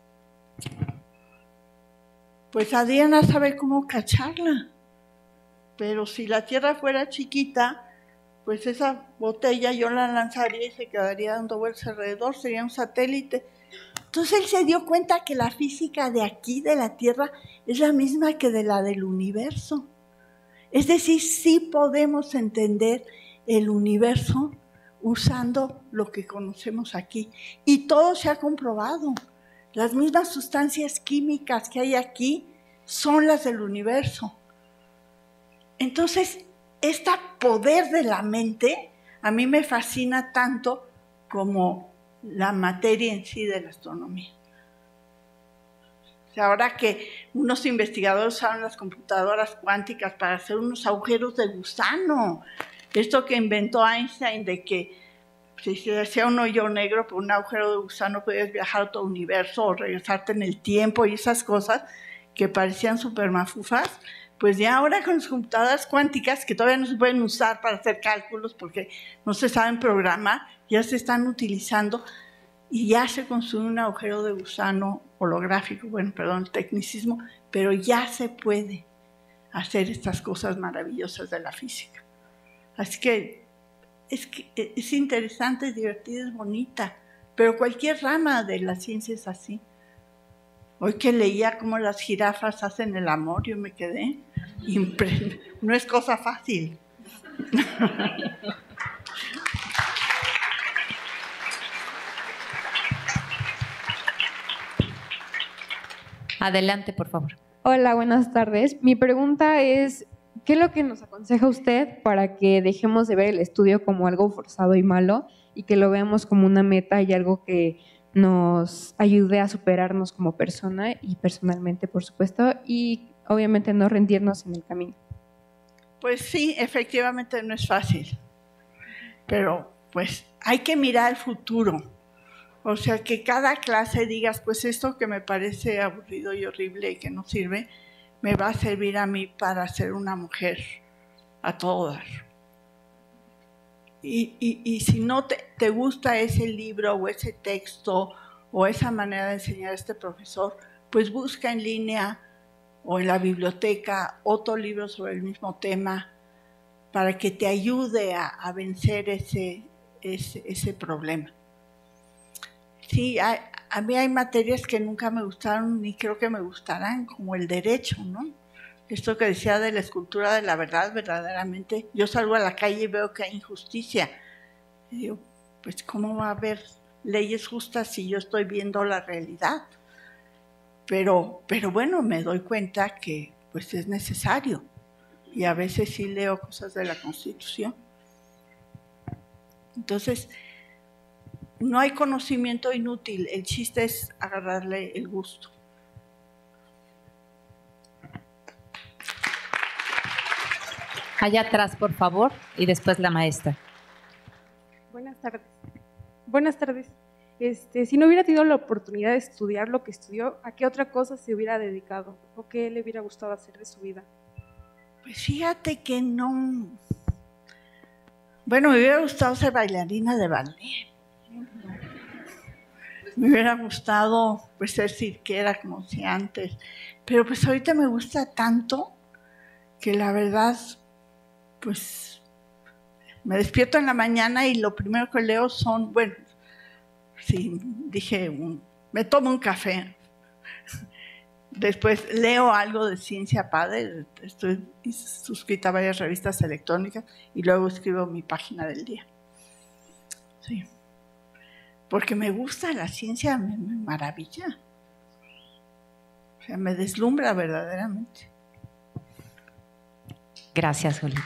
pues Adriana sabe cómo cacharla. Pero si la Tierra fuera chiquita, pues esa botella yo la lanzaría y se quedaría dando vueltas alrededor, sería un satélite. Entonces él se dio cuenta que la física de aquí, de la Tierra, es la misma que de la del universo. Es decir, sí podemos entender el universo usando lo que conocemos aquí. Y todo se ha comprobado. Las mismas sustancias químicas que hay aquí son las del universo. Entonces, este poder de la mente a mí me fascina tanto como la materia en sí de la astronomía. O sea, ahora que unos investigadores usaron las computadoras cuánticas para hacer unos agujeros de gusano, esto que inventó Einstein de que si se hacía un hoyo negro por un agujero de gusano podías viajar a otro universo o regresarte en el tiempo y esas cosas que parecían súper mafufas, pues ya ahora con las computadoras cuánticas, que todavía no se pueden usar para hacer cálculos porque no se saben programar, ya se están utilizando y ya se construye un agujero de gusano holográfico, bueno, perdón, el tecnicismo, pero ya se puede hacer estas cosas maravillosas de la física. Así que es, que es interesante, es divertida, es bonita, pero cualquier rama de la ciencia es así. Hoy que leía cómo las jirafas hacen el amor, yo me quedé impresionada. No es cosa fácil. Adelante, por favor. Hola, buenas tardes. Mi pregunta es, ¿qué es lo que nos aconseja usted para que dejemos de ver el estudio como algo forzado y malo y que lo veamos como una meta y algo que nos ayude a superarnos como persona y personalmente, por supuesto, y obviamente no rendirnos en el camino? Pues sí, efectivamente no es fácil, pero pues hay que mirar el futuro. O sea, que cada clase digas, pues esto que me parece aburrido y horrible y que no sirve, me va a servir a mí para ser una mujer a todo dar. Y, y, y si no te, te gusta ese libro o ese texto o esa manera de enseñar a este profesor, pues busca en línea o en la biblioteca otro libro sobre el mismo tema para que te ayude a, a vencer ese, ese, ese problema. Sí, hay, a mí hay materias que nunca me gustaron ni creo que me gustarán, como el derecho, ¿no? Esto que decía de la escultura de la verdad, verdaderamente, yo salgo a la calle y veo que hay injusticia. Y digo, pues ¿cómo va a haber leyes justas si yo estoy viendo la realidad? Pero, pero bueno, me doy cuenta que pues es necesario. Y a veces sí leo cosas de la Constitución. Entonces, no hay conocimiento inútil, el chiste es agarrarle el gusto. Allá atrás, por favor, y después la maestra. Buenas tardes. Buenas tardes. Este, si no hubiera tenido la oportunidad de estudiar lo que estudió, ¿a qué otra cosa se hubiera dedicado? ¿O qué le hubiera gustado hacer de su vida? Pues fíjate que no. Bueno, me hubiera gustado ser bailarina de ballet. Me hubiera gustado pues ser cirquera como si antes. Pero pues ahorita me gusta tanto que la verdad, pues me despierto en la mañana y lo primero que leo son, bueno, sí, dije, un, me tomo un café. Después leo algo de ciencia padre, estoy suscrita a varias revistas electrónicas y luego escribo mi página del día. Sí. Porque me gusta la ciencia, me, me maravilla. O sea, me deslumbra verdaderamente. Gracias, Julieta.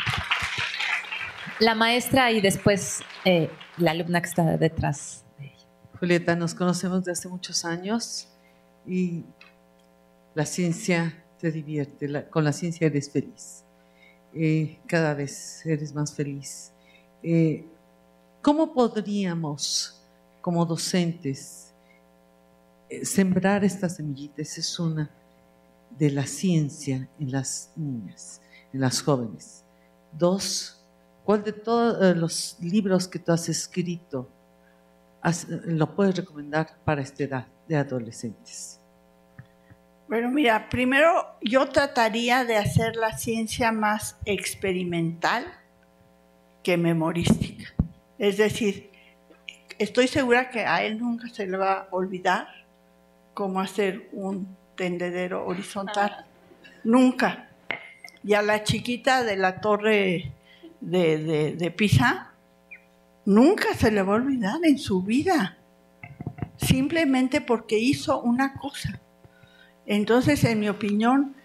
La maestra y después eh, la alumna que está detrás de ella. Julieta, nos conocemos de hace muchos años y la ciencia te divierte, la, con la ciencia eres feliz, eh, cada vez eres más feliz. Eh, ¿Cómo podríamos, como docentes, eh, sembrar estas semillitas? Es una de la ciencia en las niñas, en las jóvenes. Dos, ¿cuál de todos los libros que tú has escrito has, lo puedes recomendar para esta edad de adolescentes? Bueno, mira, primero yo trataría de hacer la ciencia más experimental que memorística. Es decir, estoy segura que a él nunca se le va a olvidar cómo hacer un tendedero horizontal. Nunca. Y a la chiquita de la torre de, de, de Pisa, nunca se le va a olvidar en su vida. Simplemente porque hizo una cosa. Entonces, en mi opinión,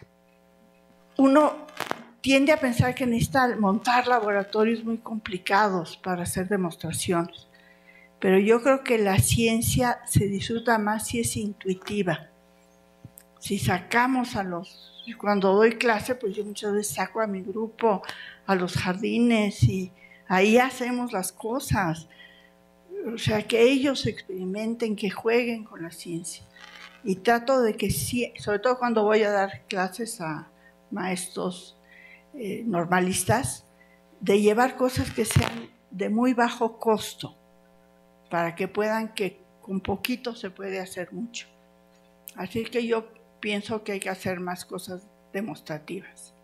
uno tiende a pensar que necesita montar laboratorios muy complicados para hacer demostraciones. Pero yo creo que la ciencia se disfruta más si es intuitiva. Si sacamos a los... Cuando doy clase, pues yo muchas veces saco a mi grupo a los jardines y ahí hacemos las cosas. O sea, que ellos experimenten, que jueguen con la ciencia. Y trato de que sí, sobre todo cuando voy a dar clases a maestros eh, normalistas, de llevar cosas que sean de muy bajo costo, para que puedan que con poquito se puede hacer mucho. Así que yo pienso que hay que hacer más cosas demostrativas.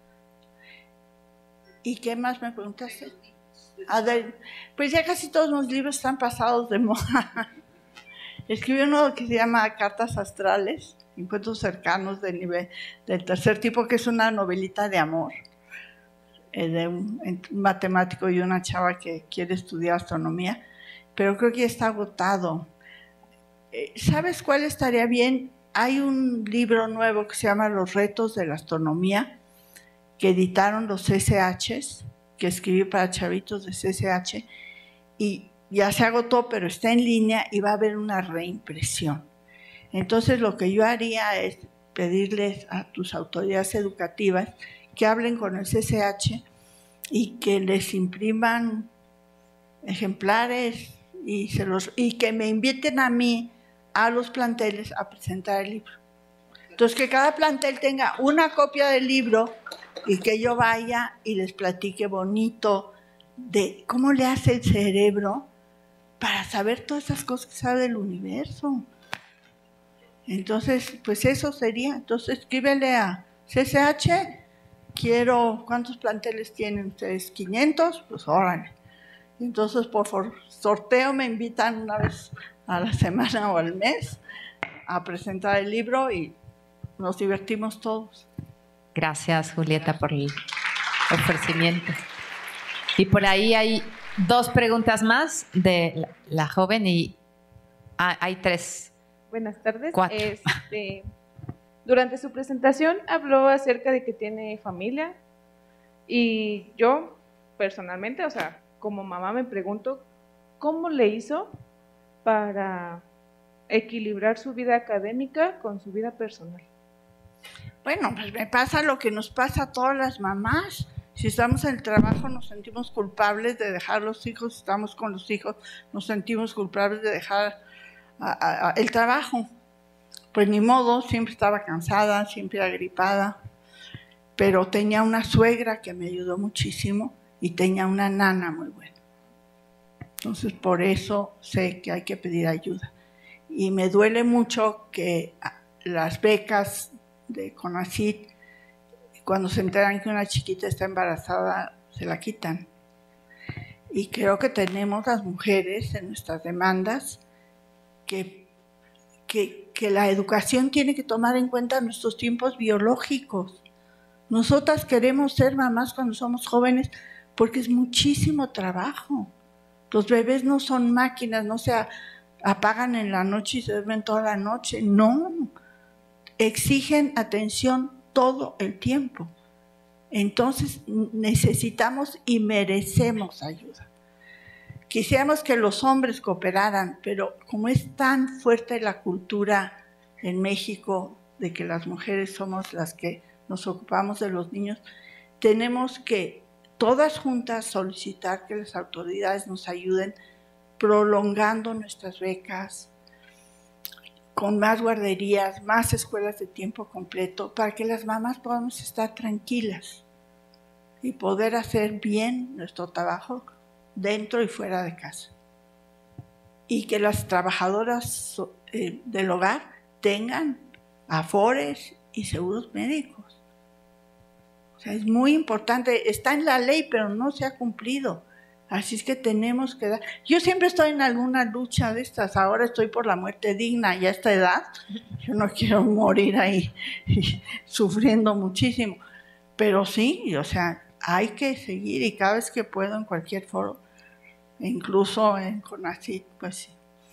¿Y qué más me preguntaste? A ver, pues ya casi todos los libros están pasados de moda. Escribí uno que se llama Cartas Astrales, Encuentros Cercanos del nivel del tercer tipo, que es una novelita de amor, eh, de un, un matemático y una chava que quiere estudiar astronomía, pero creo que ya está agotado. Eh, ¿Sabes cuál estaría bien? Hay un libro nuevo que se llama Los Retos de la Astronomía, que editaron los C C Hs, que escribí para chavitos de C C H, y ya se agotó, pero está en línea y va a haber una reimpresión. Entonces, lo que yo haría es pedirles a tus autoridades educativas que hablen con el C C H y que les impriman ejemplares y, se los, y que me inviten a mí, a los planteles, a presentar el libro. Entonces, que cada plantel tenga una copia del libro y que yo vaya y les platique bonito de cómo le hace el cerebro para saber todas esas cosas que sabe del universo. Entonces, pues eso sería. Entonces, escríbele a C C H, quiero, ¿cuántos planteles tienen ustedes? ¿quinientos? Pues órale. Entonces, por sorteo me invitan una vez a la semana o al mes a presentar el libro y nos divertimos todos. Gracias, Julieta, por el ofrecimiento. Y por ahí hay dos preguntas más de la, la joven y ah, hay tres. Buenas tardes. Cuatro. Este, durante su presentación habló acerca de que tiene familia y yo personalmente, o sea, como mamá me pregunto, ¿cómo le hizo para equilibrar su vida académica con su vida personal? Bueno, pues me pasa lo que nos pasa a todas las mamás. Si estamos en el trabajo nos sentimos culpables de dejar los hijos, si estamos con los hijos nos sentimos culpables de dejar a, a, a el trabajo. Pues ni modo, siempre estaba cansada, siempre agripada, pero tenía una suegra que me ayudó muchísimo y tenía una nana muy buena. Entonces por eso sé que hay que pedir ayuda. Y me duele mucho que las becas de CONACYT, cuando se enteran que una chiquita está embarazada, se la quitan. Y creo que tenemos las mujeres en nuestras demandas que, que, que la educación tiene que tomar en cuenta nuestros tiempos biológicos. Nosotras queremos ser mamás cuando somos jóvenes porque es muchísimo trabajo. Los bebés no son máquinas, no se apagan en la noche y se duermen toda la noche. No, exigen atención todo el tiempo. Entonces necesitamos y merecemos ayuda. Quisiéramos que los hombres cooperaran, pero como es tan fuerte la cultura en México de que las mujeres somos las que nos ocupamos de los niños, tenemos que todas juntas solicitar que las autoridades nos ayuden prolongando nuestras becas, con más guarderías, más escuelas de tiempo completo, para que las mamás podamos estar tranquilas y poder hacer bien nuestro trabajo dentro y fuera de casa. Y que las trabajadoras eh, del hogar tengan afores y seguros médicos. O sea, es muy importante, está en la ley, pero no se ha cumplido. Así es que tenemos que dar. Yo siempre estoy en alguna lucha de estas. Ahora estoy por la muerte digna y a esta edad yo no quiero morir ahí sufriendo muchísimo. Pero sí, o sea, hay que seguir y cada vez que puedo en cualquier foro, incluso en CONACYT, pues sí,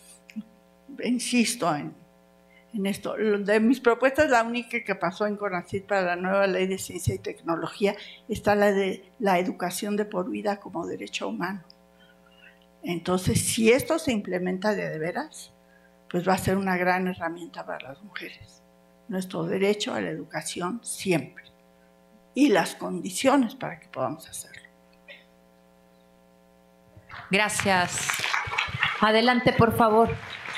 insisto en, en esto. De mis propuestas, la única que pasó en CONACYT para la nueva ley de ciencia y tecnología está la de la educación de por vida como derecho humano. Entonces, si esto se implementa de, de veras, pues va a ser una gran herramienta para las mujeres. Nuestro derecho a la educación siempre. Y las condiciones para que podamos hacerlo. Gracias. Adelante, por favor.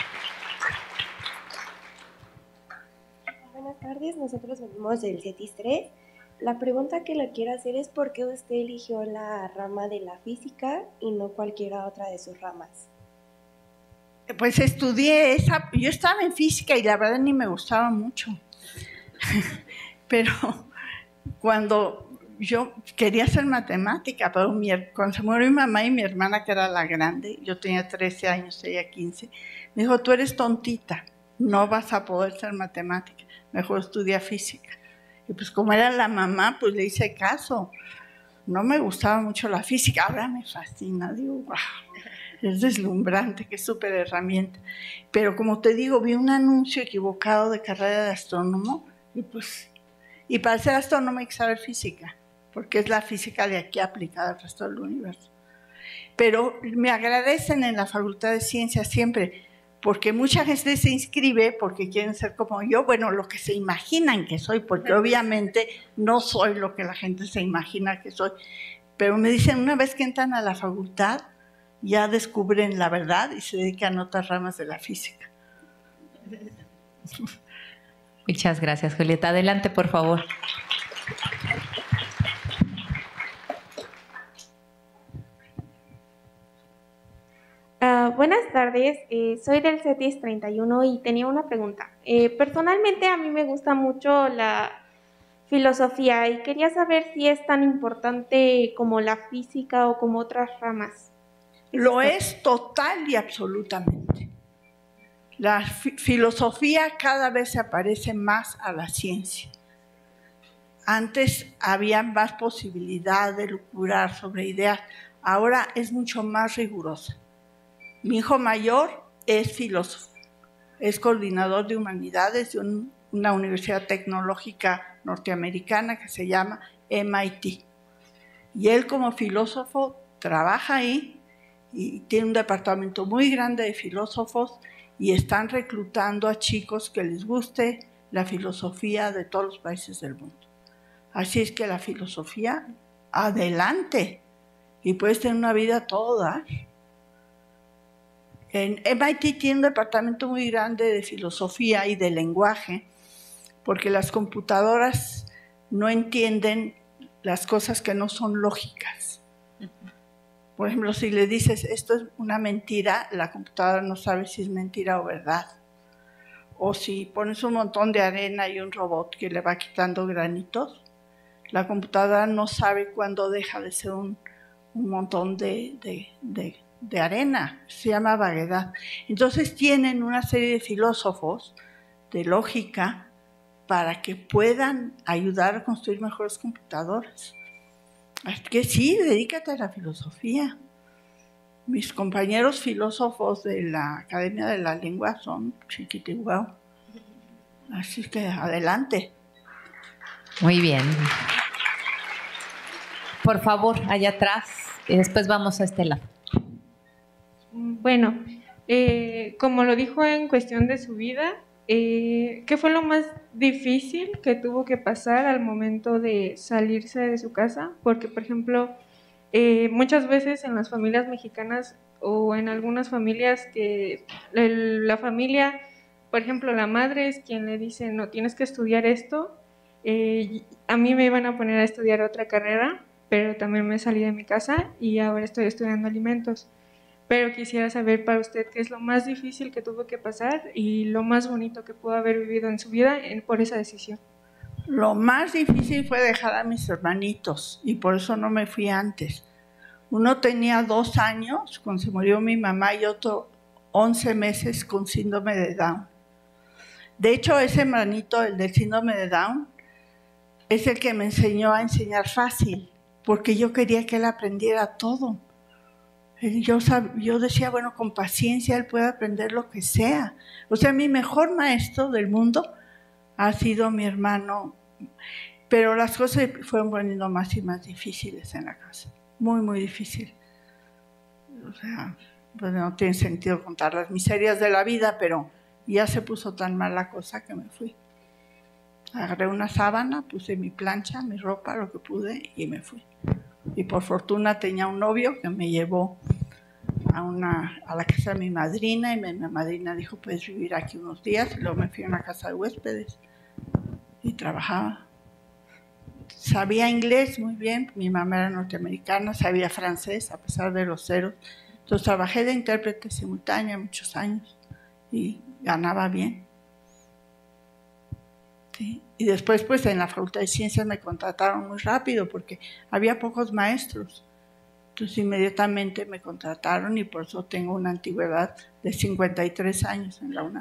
Buenas tardes, nosotros venimos del CETIS tres. La pregunta que le quiero hacer es ¿por qué usted eligió la rama de la física y no cualquiera otra de sus ramas? Pues estudié esa, yo estaba en física y la verdad ni me gustaba mucho. Pero cuando yo quería hacer matemática, pero mi, cuando se murió mi mamá y mi hermana, que era la grande, yo tenía trece años, ella quince, me dijo, tú eres tontita, no vas a poder ser matemática, mejor estudia física. Y pues como era la mamá, pues le hice caso. No me gustaba mucho la física, ahora me fascina, digo, wow, es deslumbrante, qué súper herramienta. Pero como te digo, vi un anuncio equivocado de carrera de astrónomo y pues, y para ser astrónomo hay que saber física, porque es la física de aquí aplicada al resto del universo. Pero me agradecen en la Facultad de Ciencias siempre, porque mucha gente se inscribe porque quieren ser como yo, bueno, lo que se imaginan que soy, porque obviamente no soy lo que la gente se imagina que soy, pero me dicen, una vez que entran a la facultad, ya descubren la verdad y se dedican a otras ramas de la física. Muchas gracias, Julieta. Adelante, por favor. Uh, buenas tardes, eh, soy del CETIS treinta y uno y tenía una pregunta. Eh, personalmente a mí me gusta mucho la filosofía y quería saber si es tan importante como la física o como otras ramas. Lo es total y absolutamente. La fi- filosofía cada vez se parece más a la ciencia. Antes había más posibilidad de lucurar sobre ideas, ahora es mucho más rigurosa. Mi hijo mayor es filósofo, es coordinador de humanidades de un, una universidad tecnológica norteamericana que se llama M I T. Y él como filósofo trabaja ahí y tiene un departamento muy grande de filósofos y están reclutando a chicos que les guste la filosofía de todos los países del mundo. Así es que la filosofía, adelante, y puedes tener una vida a todo dar. En M I T tiene un departamento muy grande de filosofía y de lenguaje, porque las computadoras no entienden las cosas que no son lógicas. Por ejemplo, si le dices esto es una mentira, la computadora no sabe si es mentira o verdad. O si pones un montón de arena y un robot que le va quitando granitos, la computadora no sabe cuándo deja de ser un, un montón de, de, de, de arena. Se llama vaguedad. Entonces tienen una serie de filósofos de lógica para que puedan ayudar a construir mejores computadoras. Así que sí, dedícate a la filosofía. Mis compañeros filósofos de la Academia de la Lengua son chiquitiguao. Así que adelante. Muy bien. Por favor, allá atrás, y después vamos a este lado. Bueno, eh, como lo dijo en cuestión de su vida, eh, ¿qué fue lo más difícil que tuvo que pasar al momento de salirse de su casa? Porque, por ejemplo, eh, muchas veces en las familias mexicanas o en algunas familias que el, la familia, por ejemplo, la madre es quien le dice, no, tienes que estudiar esto. Eh, a mí me iban a poner a estudiar otra carrera, pero también me salí de mi casa y ahora estoy estudiando alimentos. Pero quisiera saber para usted qué es lo más difícil que tuvo que pasar y lo más bonito que pudo haber vivido en su vida en, por esa decisión. Lo más difícil fue dejar a mis hermanitos y por eso no me fui antes. Uno tenía dos años cuando se murió mi mamá y otro once meses con síndrome de Down. De hecho, ese hermanito, el del síndrome de Down, es el que me enseñó a enseñar fácil, porque yo quería que él aprendiera todo. Yo, yo decía, bueno, con paciencia él puede aprender lo que sea. O sea, mi mejor maestro del mundo ha sido mi hermano, pero las cosas fueron poniendo más y más difíciles en la casa. Muy, muy difícil. O sea, pues no tiene sentido contar las miserias de la vida, pero ya se puso tan mal la cosa que me fui. Agarré una sábana, puse mi plancha, mi ropa, lo que pude y me fui. Y por fortuna tenía un novio que me llevó a, una, a la casa de mi madrina y mi, mi madrina dijo, puedes vivir aquí unos días. Y luego me fui a una casa de huéspedes y trabajaba. Sabía inglés muy bien, mi mamá era norteamericana, sabía francés a pesar de los ceros. Entonces trabajé de intérprete simultánea muchos años y ganaba bien. Sí. Y después, pues, en la Facultad de Ciencias me contrataron muy rápido porque había pocos maestros. Entonces, inmediatamente me contrataron y por eso tengo una antigüedad de cincuenta y tres años en la UNAM.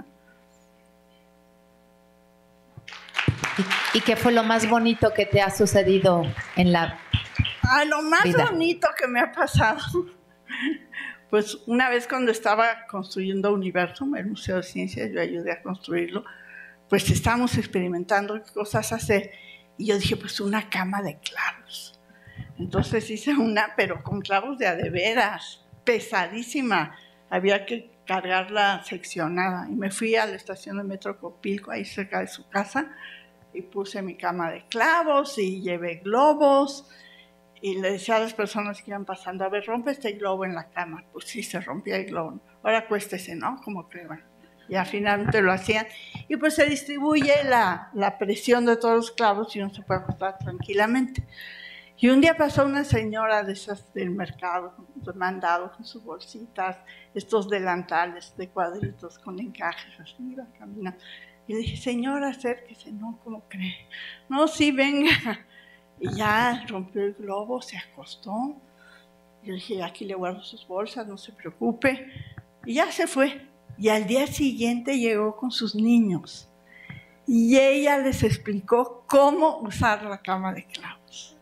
¿Y, y qué fue lo más bonito que te ha sucedido en la Ah, lo más vida? bonito que me ha pasado. Pues, una vez cuando estaba construyendo Universum, el Museo de Ciencias, yo ayudé a construirlo, pues estábamos experimentando qué cosas hacer. Y yo dije, pues una cama de clavos. Entonces hice una, pero con clavos de a de veras, pesadísima. Había que cargarla seccionada. Y me fui a la estación de Metro Copilco, ahí cerca de su casa, y puse mi cama de clavos y llevé globos. Y le decía a las personas que iban pasando, a ver, rompe este globo en la cama. Pues sí, se rompía el globo. Ahora acuéstese, ¿no? Como que, bueno. Ya finalmente lo hacían. Y pues se distribuye la, la presión de todos los clavos y uno se puede acostar tranquilamente. Y un día pasó una señora de esas del mercado, mandado con sus bolsitas, estos delantales de cuadritos con encajes, así iba caminando. Y le dije, señora, acérquese. No, ¿cómo cree? No, sí, venga. Y ya rompió el globo, se acostó. Yo dije, aquí le guardo sus bolsas, no se preocupe. Y ya se fue. Y al día siguiente llegó con sus niños. Y ella les explicó cómo usar la cama de clavos.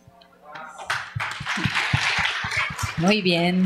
Muy bien.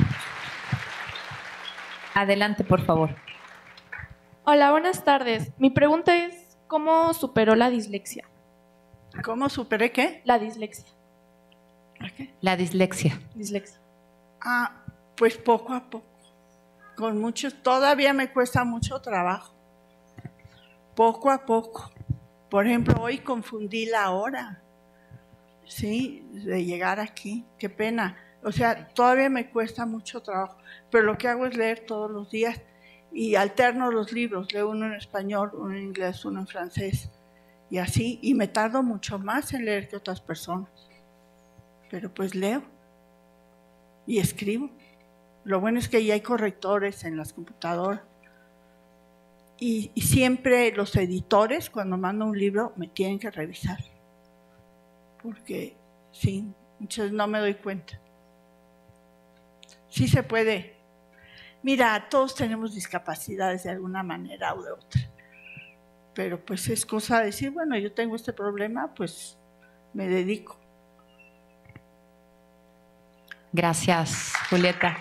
Adelante, por favor. Hola, buenas tardes. Mi pregunta es, ¿cómo superó la dislexia? ¿Cómo superé qué? La dislexia. ¿La qué? La dislexia. Dislexia. Ah, pues poco a poco. Con muchos, todavía me cuesta mucho trabajo. Poco a poco. Por ejemplo, hoy confundí la hora, ¿sí? De llegar aquí. Qué pena. O sea, todavía me cuesta mucho trabajo. Pero lo que hago es leer todos los días y alterno los libros. Leo uno en español, uno en inglés, uno en francés. Y así. Y me tardo mucho más en leer que otras personas. Pero pues leo y escribo. Lo bueno es que ya hay correctores en las computadoras. Y, y siempre los editores, cuando mando un libro, me tienen que revisar. Porque, sí, muchas no me doy cuenta. Sí se puede. Mira, todos tenemos discapacidades de alguna manera o de otra. Pero pues es cosa de decir, bueno, yo tengo este problema, pues me dedico. Gracias, Julieta.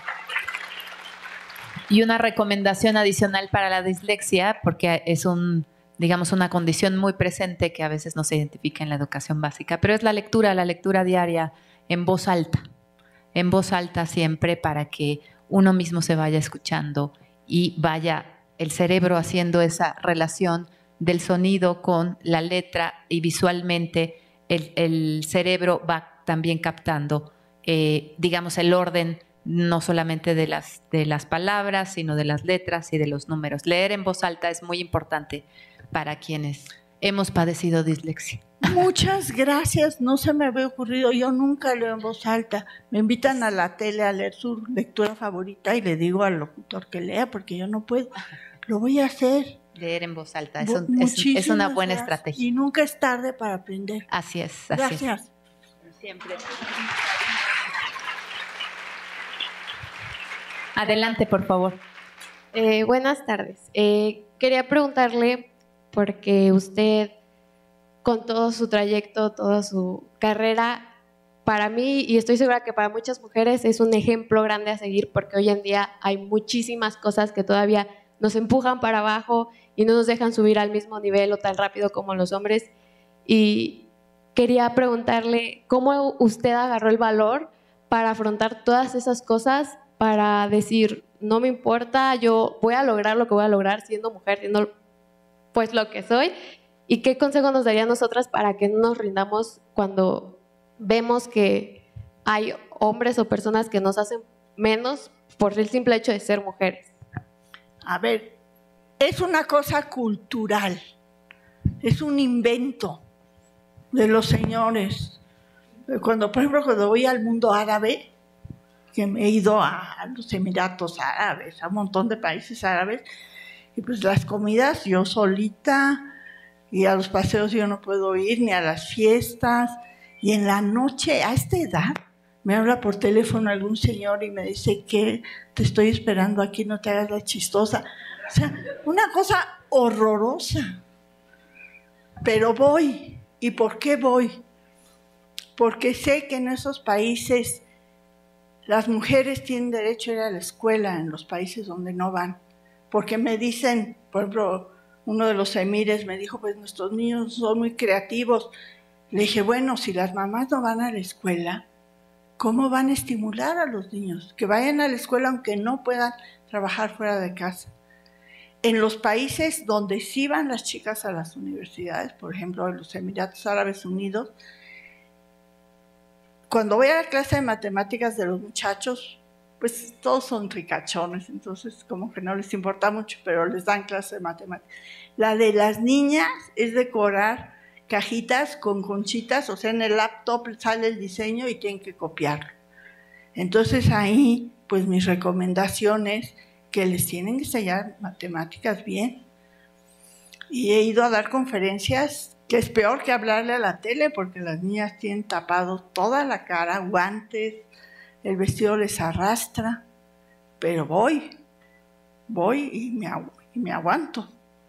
Y una recomendación adicional para la dislexia, porque es un, digamos, una condición muy presente que a veces no se identifica en la educación básica, pero es la lectura, la lectura diaria en voz alta, en voz alta siempre para que uno mismo se vaya escuchando y vaya el cerebro haciendo esa relación del sonido con la letra y visualmente el, el cerebro va también captando, eh, digamos, el orden no solamente de las, de las palabras, sino de las letras y de los números. Leer en voz alta es muy importante para quienes hemos padecido dislexia. Muchas gracias, no se me había ocurrido, yo nunca leo en voz alta. Me invitan a la tele a leer su lectura favorita y le digo al locutor que lea porque yo no puedo. Lo voy a hacer. Leer en voz alta es, un, es, es una buena gracias. estrategia. Y nunca es tarde para aprender. Así es. Así gracias. Es. Siempre. Adelante, por favor. Eh, buenas tardes. Eh, quería preguntarle, porque usted, con todo su trayecto, toda su carrera, para mí, y estoy segura que para muchas mujeres, es un ejemplo grande a seguir, porque hoy en día hay muchísimas cosas que todavía nos empujan para abajo y no nos dejan subir al mismo nivel o tan rápido como los hombres. Y quería preguntarle, ¿cómo usted agarró el valor para afrontar todas esas cosas, para decir, no me importa, yo voy a lograr lo que voy a lograr siendo mujer, siendo pues lo que soy? ¿Y qué consejo nos daría a nosotras para que no nos rindamos cuando vemos que hay hombres o personas que nos hacen menos por el simple hecho de ser mujeres? A ver, es una cosa cultural, es un invento de los señores. Cuando, por ejemplo, cuando voy al mundo árabe, que me he ido a los Emiratos Árabes, a un montón de países árabes, y pues las comidas yo solita, y a los paseos yo no puedo ir, ni a las fiestas, y en la noche, a esta edad, me habla por teléfono algún señor y me dice que te estoy esperando aquí, no te hagas la chistosa. O sea, una cosa horrorosa. Pero voy. ¿Y por qué voy? Porque sé que en esos países las mujeres tienen derecho a ir a la escuela en los países donde no van. Porque me dicen, por ejemplo, uno de los emires me dijo, pues nuestros niños son muy creativos. Le dije, bueno, si las mamás no van a la escuela, ¿cómo van a estimular a los niños? Que vayan a la escuela aunque no puedan trabajar fuera de casa. En los países donde sí van las chicas a las universidades, por ejemplo, en los Emiratos Árabes Unidos, cuando voy a la clase de matemáticas de los muchachos, pues todos son ricachones, entonces como que no les importa mucho, pero les dan clase de matemáticas. La de las niñas es decorar cajitas con conchitas, o sea, en el laptop sale el diseño y tienen que copiarlo. Entonces ahí, pues mis recomendaciones que les tienen que enseñar matemáticas bien. Y he ido a dar conferencias, que es peor que hablarle a la tele, porque las niñas tienen tapado toda la cara, guantes, el vestido les arrastra, pero voy, voy y me, agu y me aguanto.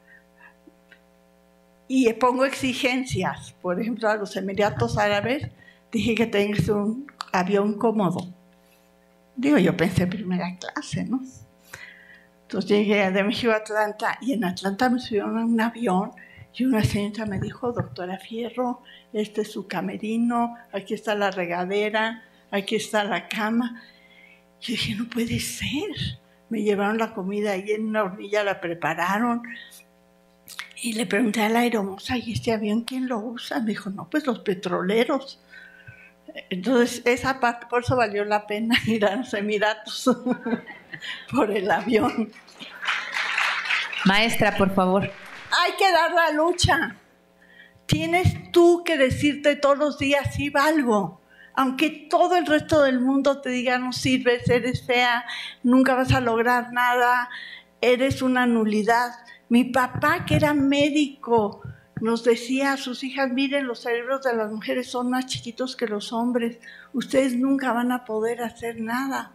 Y pongo exigencias, por ejemplo, a los Emiratos Árabes, dije que tengas un avión cómodo. Digo, yo pensé primera clase, ¿no? Entonces llegué de México a Atlanta y en Atlanta me subieron a un avión Y una señora me dijo, doctora Fierro, este es su camerino, aquí está la regadera, aquí está la cama. Yo dije, no puede ser. Me llevaron la comida ahí en una hornilla, la prepararon. Y le pregunté a la aeromoza, ¿y este avión quién lo usa? Me dijo, no, pues los petroleros. Entonces, esa parte, por eso valió la pena ir a los Emiratos, por el avión. Maestra, por favor. Hay que dar la lucha. Tienes tú que decirte todos los días, sí valgo. Aunque todo el resto del mundo te diga, no sirves, eres fea, nunca vas a lograr nada, eres una nulidad. Mi papá, que era médico, nos decía a sus hijas, miren, los cerebros de las mujeres son más chiquitos que los hombres, ustedes nunca van a poder hacer nada.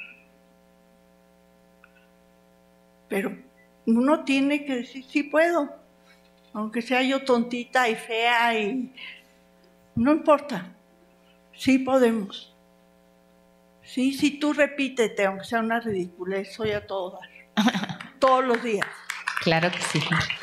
Pero uno tiene que decir, sí puedo, aunque sea yo tontita y fea, y no importa, sí podemos. Sí, sí, tú repítete, aunque sea una ridiculez, soy a todo dar, todos los días. Claro que sí.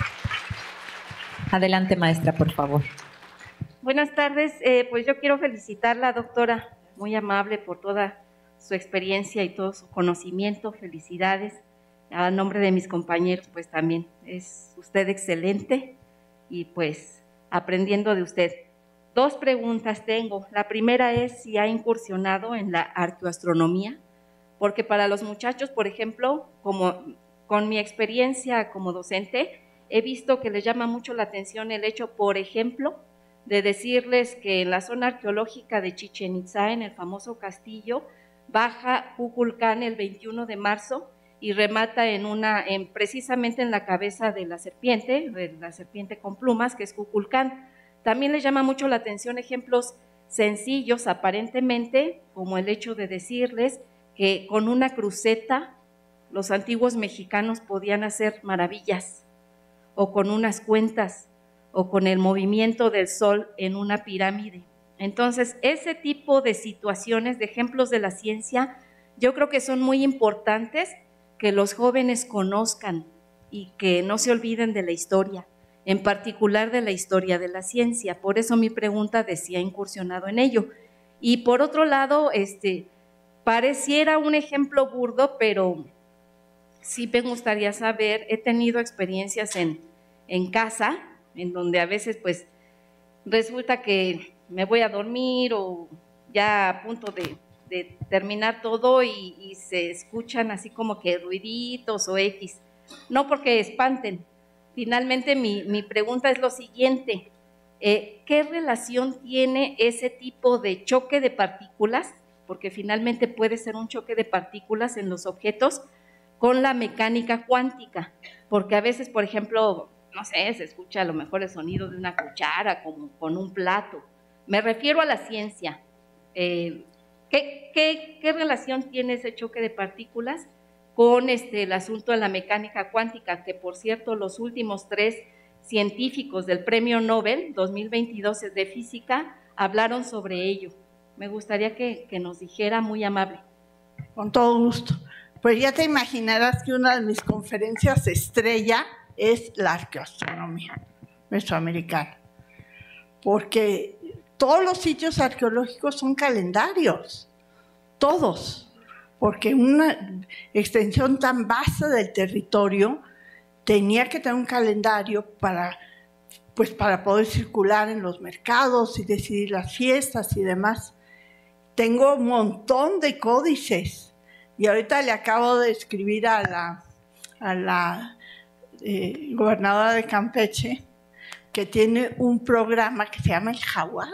Adelante, maestra, por favor. Buenas tardes. Eh, pues yo quiero felicitarla, doctora, muy amable por toda su experiencia y todo su conocimiento. Felicidades. A nombre de mis compañeros, pues también es usted excelente y pues aprendiendo de usted. Dos preguntas tengo. La primera es si ha incursionado en la arqueoastronomía, porque para los muchachos, por ejemplo, como con mi experiencia como docente, he visto que les llama mucho la atención el hecho, por ejemplo, de decirles que en la zona arqueológica de Chichén Itzá, en el famoso castillo, baja Kukulcán el veintiuno de marzo y remata en una, en, precisamente en la cabeza de la serpiente, de la serpiente con plumas, que es Kukulcán. También les llama mucho la atención ejemplos sencillos, aparentemente, como el hecho de decirles que con una cruceta los antiguos mexicanos podían hacer maravillas, o con unas cuentas, o con el movimiento del sol en una pirámide. Entonces, ese tipo de situaciones, de ejemplos de la ciencia, yo creo que son muy importantes que los jóvenes conozcan y que no se olviden de la historia, en particular de la historia de la ciencia. Por eso mi pregunta de si ha incursionado en ello. Y por otro lado, este, pareciera un ejemplo burdo, pero sí me gustaría saber, he tenido experiencias en, en casa, en donde a veces pues resulta que me voy a dormir o ya a punto de, de terminar todo y, y se escuchan así como que ruiditos o X, no porque espanten. Finalmente mi, mi pregunta es lo siguiente, eh, ¿qué relación tiene ese tipo de choque de partículas? Porque finalmente puede ser un choque de partículas en los objetos con la mecánica cuántica, porque a veces, por ejemplo, no sé, se escucha a lo mejor el sonido de una cuchara como con un plato. Me refiero a la ciencia. Eh, ¿qué, qué, ¿Qué relación tiene ese choque de partículas con este, el asunto de la mecánica cuántica? Que, por cierto, los últimos tres científicos del Premio Nobel dos mil veintidós de Física hablaron sobre ello. Me gustaría que, que nos dijera, muy amable. Con todo gusto. Pues ya te imaginarás que una de mis conferencias estrella es la arqueoastronomía mesoamericana, porque todos los sitios arqueológicos son calendarios, todos, porque una extensión tan vasta del territorio tenía que tener un calendario para, pues para poder circular en los mercados y decidir las fiestas y demás. Tengo un montón de códices. Y ahorita le acabo de escribir a la, a la eh, gobernadora de Campeche que tiene un programa que se llama El Jaguar.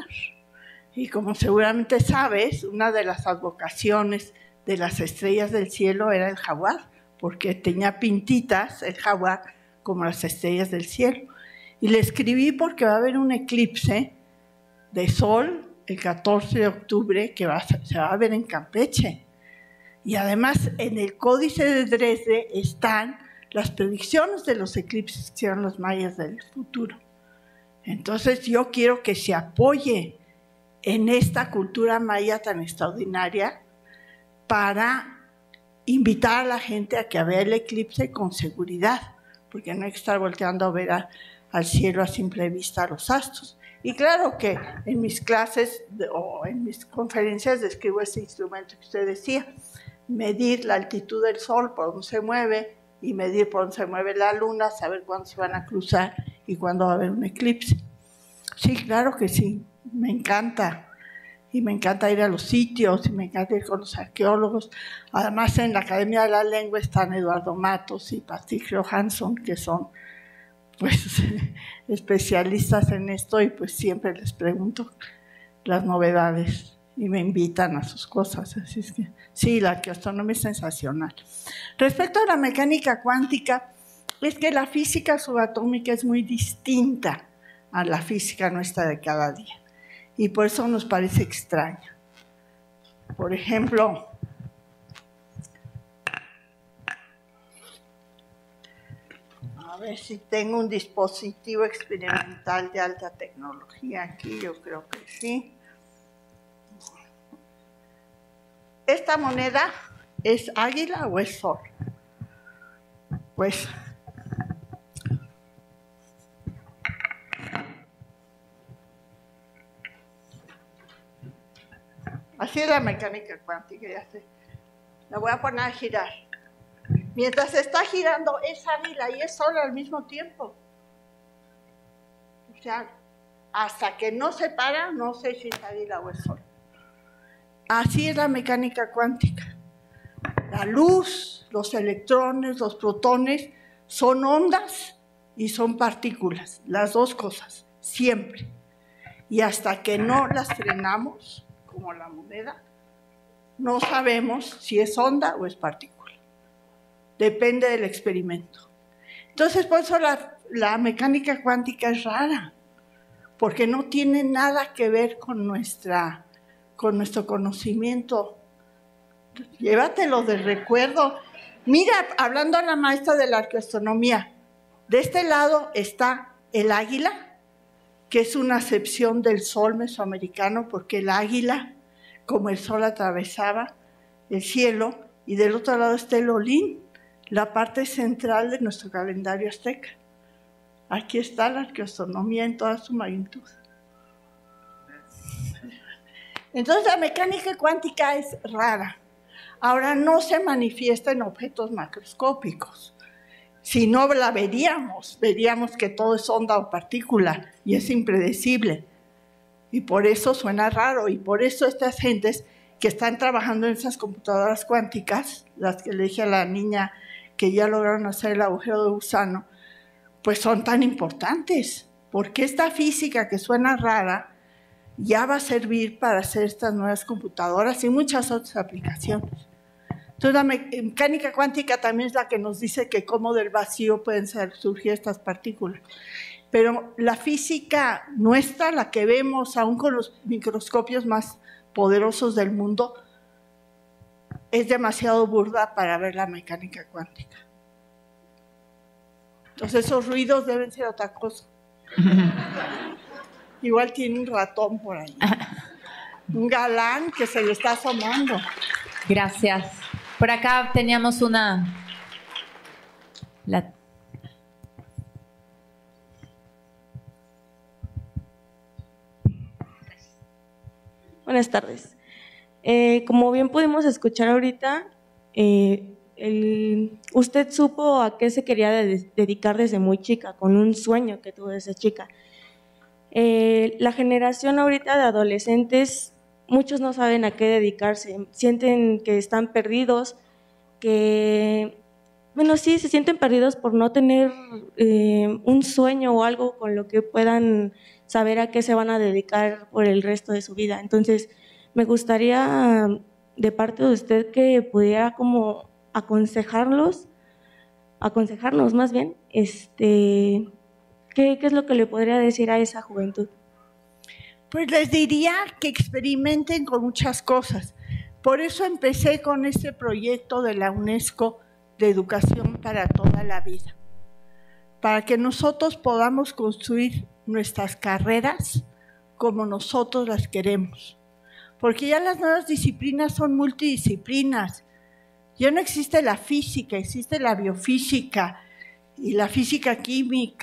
Y como seguramente sabes, una de las advocaciones de las estrellas del cielo era el jaguar, porque tenía pintitas el jaguar como las estrellas del cielo. Y le escribí porque va a haber un eclipse de sol el catorce de octubre que va, se va a ver en Campeche. Y además en el Códice de Dresde están las predicciones de los eclipses que hicieron los mayas del futuro. Entonces yo quiero que se apoye en esta cultura maya tan extraordinaria para invitar a la gente a que vea el eclipse con seguridad, porque no hay que estar volteando a ver a, al cielo a simple vista, a los astros. Y claro que en mis clases o en mis conferencias describo ese instrumento que usted decía, medir la altitud del sol, por dónde se mueve, y medir por dónde se mueve la luna, saber cuándo se van a cruzar y cuándo va a haber un eclipse. Sí, claro que sí, me encanta. Y me encanta ir a los sitios, y me encanta ir con los arqueólogos. Además, en la Academia de la Lengua están Eduardo Matos y Patrick Johansson, que son pues especialistas en esto, y pues siempre les pregunto las novedades y me invitan a sus cosas. Así es que sí, la arqueoastronomía es sensacional. Respecto a la mecánica cuántica, es que la física subatómica es muy distinta a la física nuestra de cada día. Y por eso nos parece extraño. Por ejemplo, a ver si tengo un dispositivo experimental de alta tecnología aquí, yo creo que sí. ¿Esta moneda es águila o es sol? Pues así es la mecánica cuántica, ya sé. La voy a poner a girar. Mientras está girando es águila y es sol al mismo tiempo. O sea, hasta que no se para, no sé si es águila o es sol. Así es la mecánica cuántica. La luz, los electrones, los protones son ondas y son partículas, las dos cosas, siempre. Y hasta que no las frenamos, como la moneda, no sabemos si es onda o es partícula. Depende del experimento. Entonces, por eso la, la mecánica cuántica es rara, porque no tiene nada que ver con, nuestra, con nuestro conocimiento. Llévatelo de recuerdo. Mira, hablando a la maestra de la arqueoastronomía, de este lado está el águila, que es una acepción del sol mesoamericano, porque el águila, como el sol atravesaba el cielo, y del otro lado está el Olín, la parte central de nuestro calendario azteca. Aquí está la arqueoastronomía en toda su magnitud. Entonces la mecánica cuántica es rara. Ahora no se manifiesta en objetos macroscópicos. Si no la veríamos, veríamos que todo es onda o partícula y es impredecible. Y por eso suena raro, y por eso estas gentes que están trabajando en esas computadoras cuánticas, las que le dije a la niña que ya lograron hacer el agujero de gusano, pues son tan importantes, porque esta física que suena rara ya va a servir para hacer estas nuevas computadoras y muchas otras aplicaciones. Entonces la mecánica cuántica también es la que nos dice que cómo del vacío pueden surgir estas partículas. Pero la física nuestra, la que vemos aún con los microscopios más poderosos del mundo, es demasiado burda para ver la mecánica cuántica. Entonces esos ruidos deben ser otra cosa. Igual tiene un ratón por ahí. Un galán que se le está asomando. Gracias. Por acá teníamos una... La... Buenas tardes. Eh, como bien pudimos escuchar ahorita, eh, el, usted supo a qué se quería de, dedicar desde muy chica, con un sueño que tuvo desde chica. Eh, la generación ahorita de adolescentes, muchos no saben a qué dedicarse, sienten que están perdidos, que, bueno, sí, se sienten perdidos por no tener eh, un sueño o algo con lo que puedan saber a qué se van a dedicar por el resto de su vida. Entonces, me gustaría de parte de usted que pudiera como aconsejarlos, aconsejarnos más bien, este, ¿qué, qué es lo que le podría decir a esa juventud? Pues les diría que experimenten con muchas cosas. Por eso empecé con este proyecto de la UNESCO de educación para toda la vida, para que nosotros podamos construir nuestras carreras como nosotros las queremos. Porque ya las nuevas disciplinas son multidisciplinas. Ya no existe la física, existe la biofísica y la física química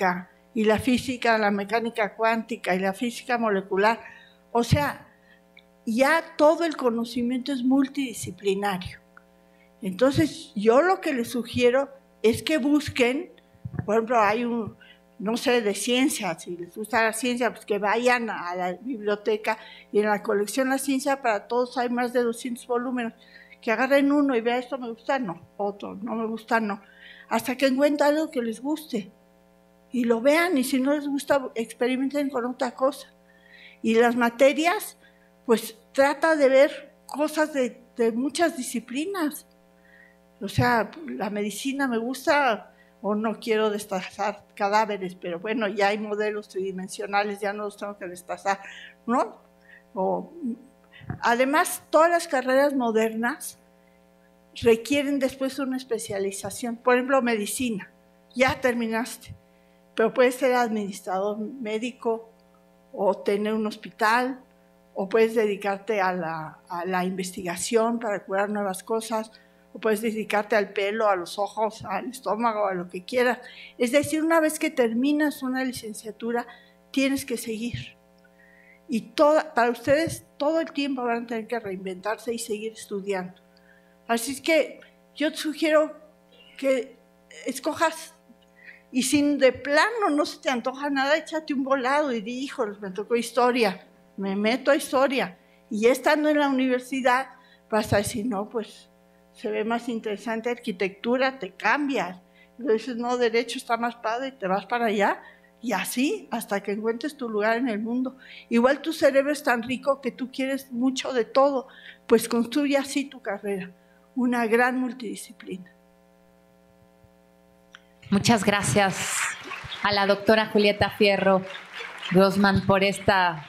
y la física, la mecánica cuántica y la física molecular. O sea, ya todo el conocimiento es multidisciplinario. Entonces, yo lo que les sugiero es que busquen, por ejemplo, hay un, no sé, de ciencia, si les gusta la ciencia, pues que vayan a la biblioteca y en la colección La Ciencia para Todos hay más de doscientos volúmenes, que agarren uno y vean, esto me gusta, no, otro, no me gusta, no, hasta que encuentren algo que les guste y lo vean, y si no les gusta, experimenten con otra cosa. Y las materias, pues trata de ver cosas de, de muchas disciplinas. O sea, la medicina me gusta, o no quiero destazar cadáveres, pero bueno, ya hay modelos tridimensionales, ya no los tengo que destazar, ¿no? O, además, todas las carreras modernas requieren después una especialización. Por ejemplo, medicina, ya terminaste, pero puedes ser administrador médico o tener un hospital, o puedes dedicarte a la, a la investigación para curar nuevas cosas, o puedes dedicarte al pelo, a los ojos, al estómago, a lo que quieras. Es decir, una vez que terminas una licenciatura, tienes que seguir. Y toda, para ustedes todo el tiempo van a tener que reinventarse y seguir estudiando. Así es que yo te sugiero que escojas, y si de plano no se te antoja nada, échate un volado y di, híjoles, me tocó historia, me meto a historia. Y ya estando en la universidad, vas a decir, no, pues se ve más interesante arquitectura, te cambias. Y dices, no, derecho está más padre, y te vas para allá. Y así, hasta que encuentres tu lugar en el mundo. Igual tu cerebro es tan rico que tú quieres mucho de todo, pues construye así tu carrera, una gran multidisciplina. Muchas gracias a la doctora Julieta Fierro Grossman por esta,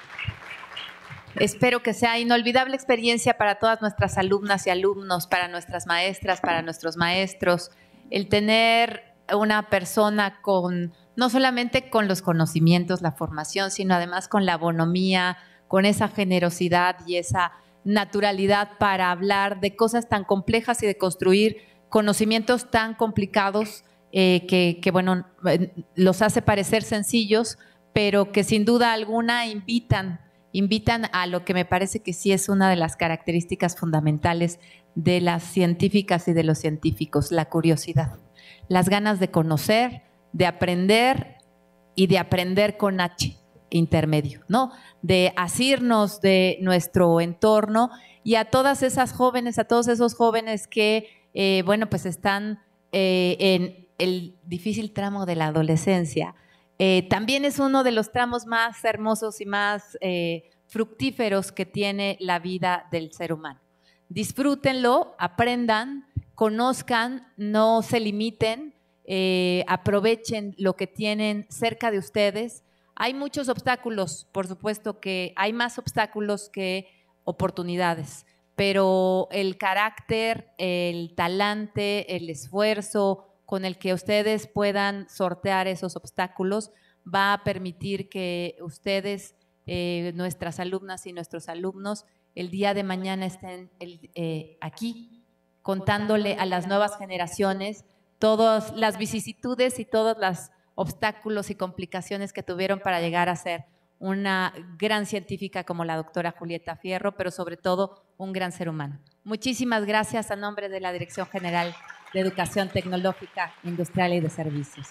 espero que sea inolvidable experiencia para todas nuestras alumnas y alumnos, para nuestras maestras, para nuestros maestros, el tener una persona con, no solamente con los conocimientos, la formación, sino además con la bonomía, con esa generosidad y esa naturalidad para hablar de cosas tan complejas y de construir conocimientos tan complicados eh, que, que, bueno, los hace parecer sencillos, pero que sin duda alguna invitan, invitan a lo que me parece que sí es una de las características fundamentales de las científicas y de los científicos, la curiosidad, las ganas de conocer, de aprender y de aprender con H intermedio, ¿no? De asirnos de nuestro entorno, y a todas esas jóvenes, a todos esos jóvenes que, eh, bueno, pues están eh, en el difícil tramo de la adolescencia. Eh, también es uno de los tramos más hermosos y más eh, fructíferos que tiene la vida del ser humano. Disfrútenlo, aprendan, conozcan, no se limiten, eh, aprovechen lo que tienen cerca de ustedes. Hay muchos obstáculos, por supuesto que hay más obstáculos que oportunidades, pero el carácter, el talante, el esfuerzo con el que ustedes puedan sortear esos obstáculos va a permitir que ustedes, eh, nuestras alumnas y nuestros alumnos, el día de mañana estén el, eh, aquí contándole a las nuevas generaciones todas las vicisitudes y todos los obstáculos y complicaciones que tuvieron para llegar a ser una gran científica como la doctora Julieta Fierro, pero sobre todo un gran ser humano. Muchísimas gracias a nombre de la Dirección General de Educación Tecnológica, Industrial y de Servicios.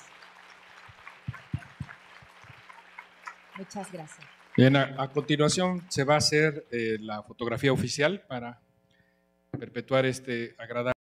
Muchas gracias. Bien, a, a continuación se va a hacer eh, la fotografía oficial para perpetuar este agradable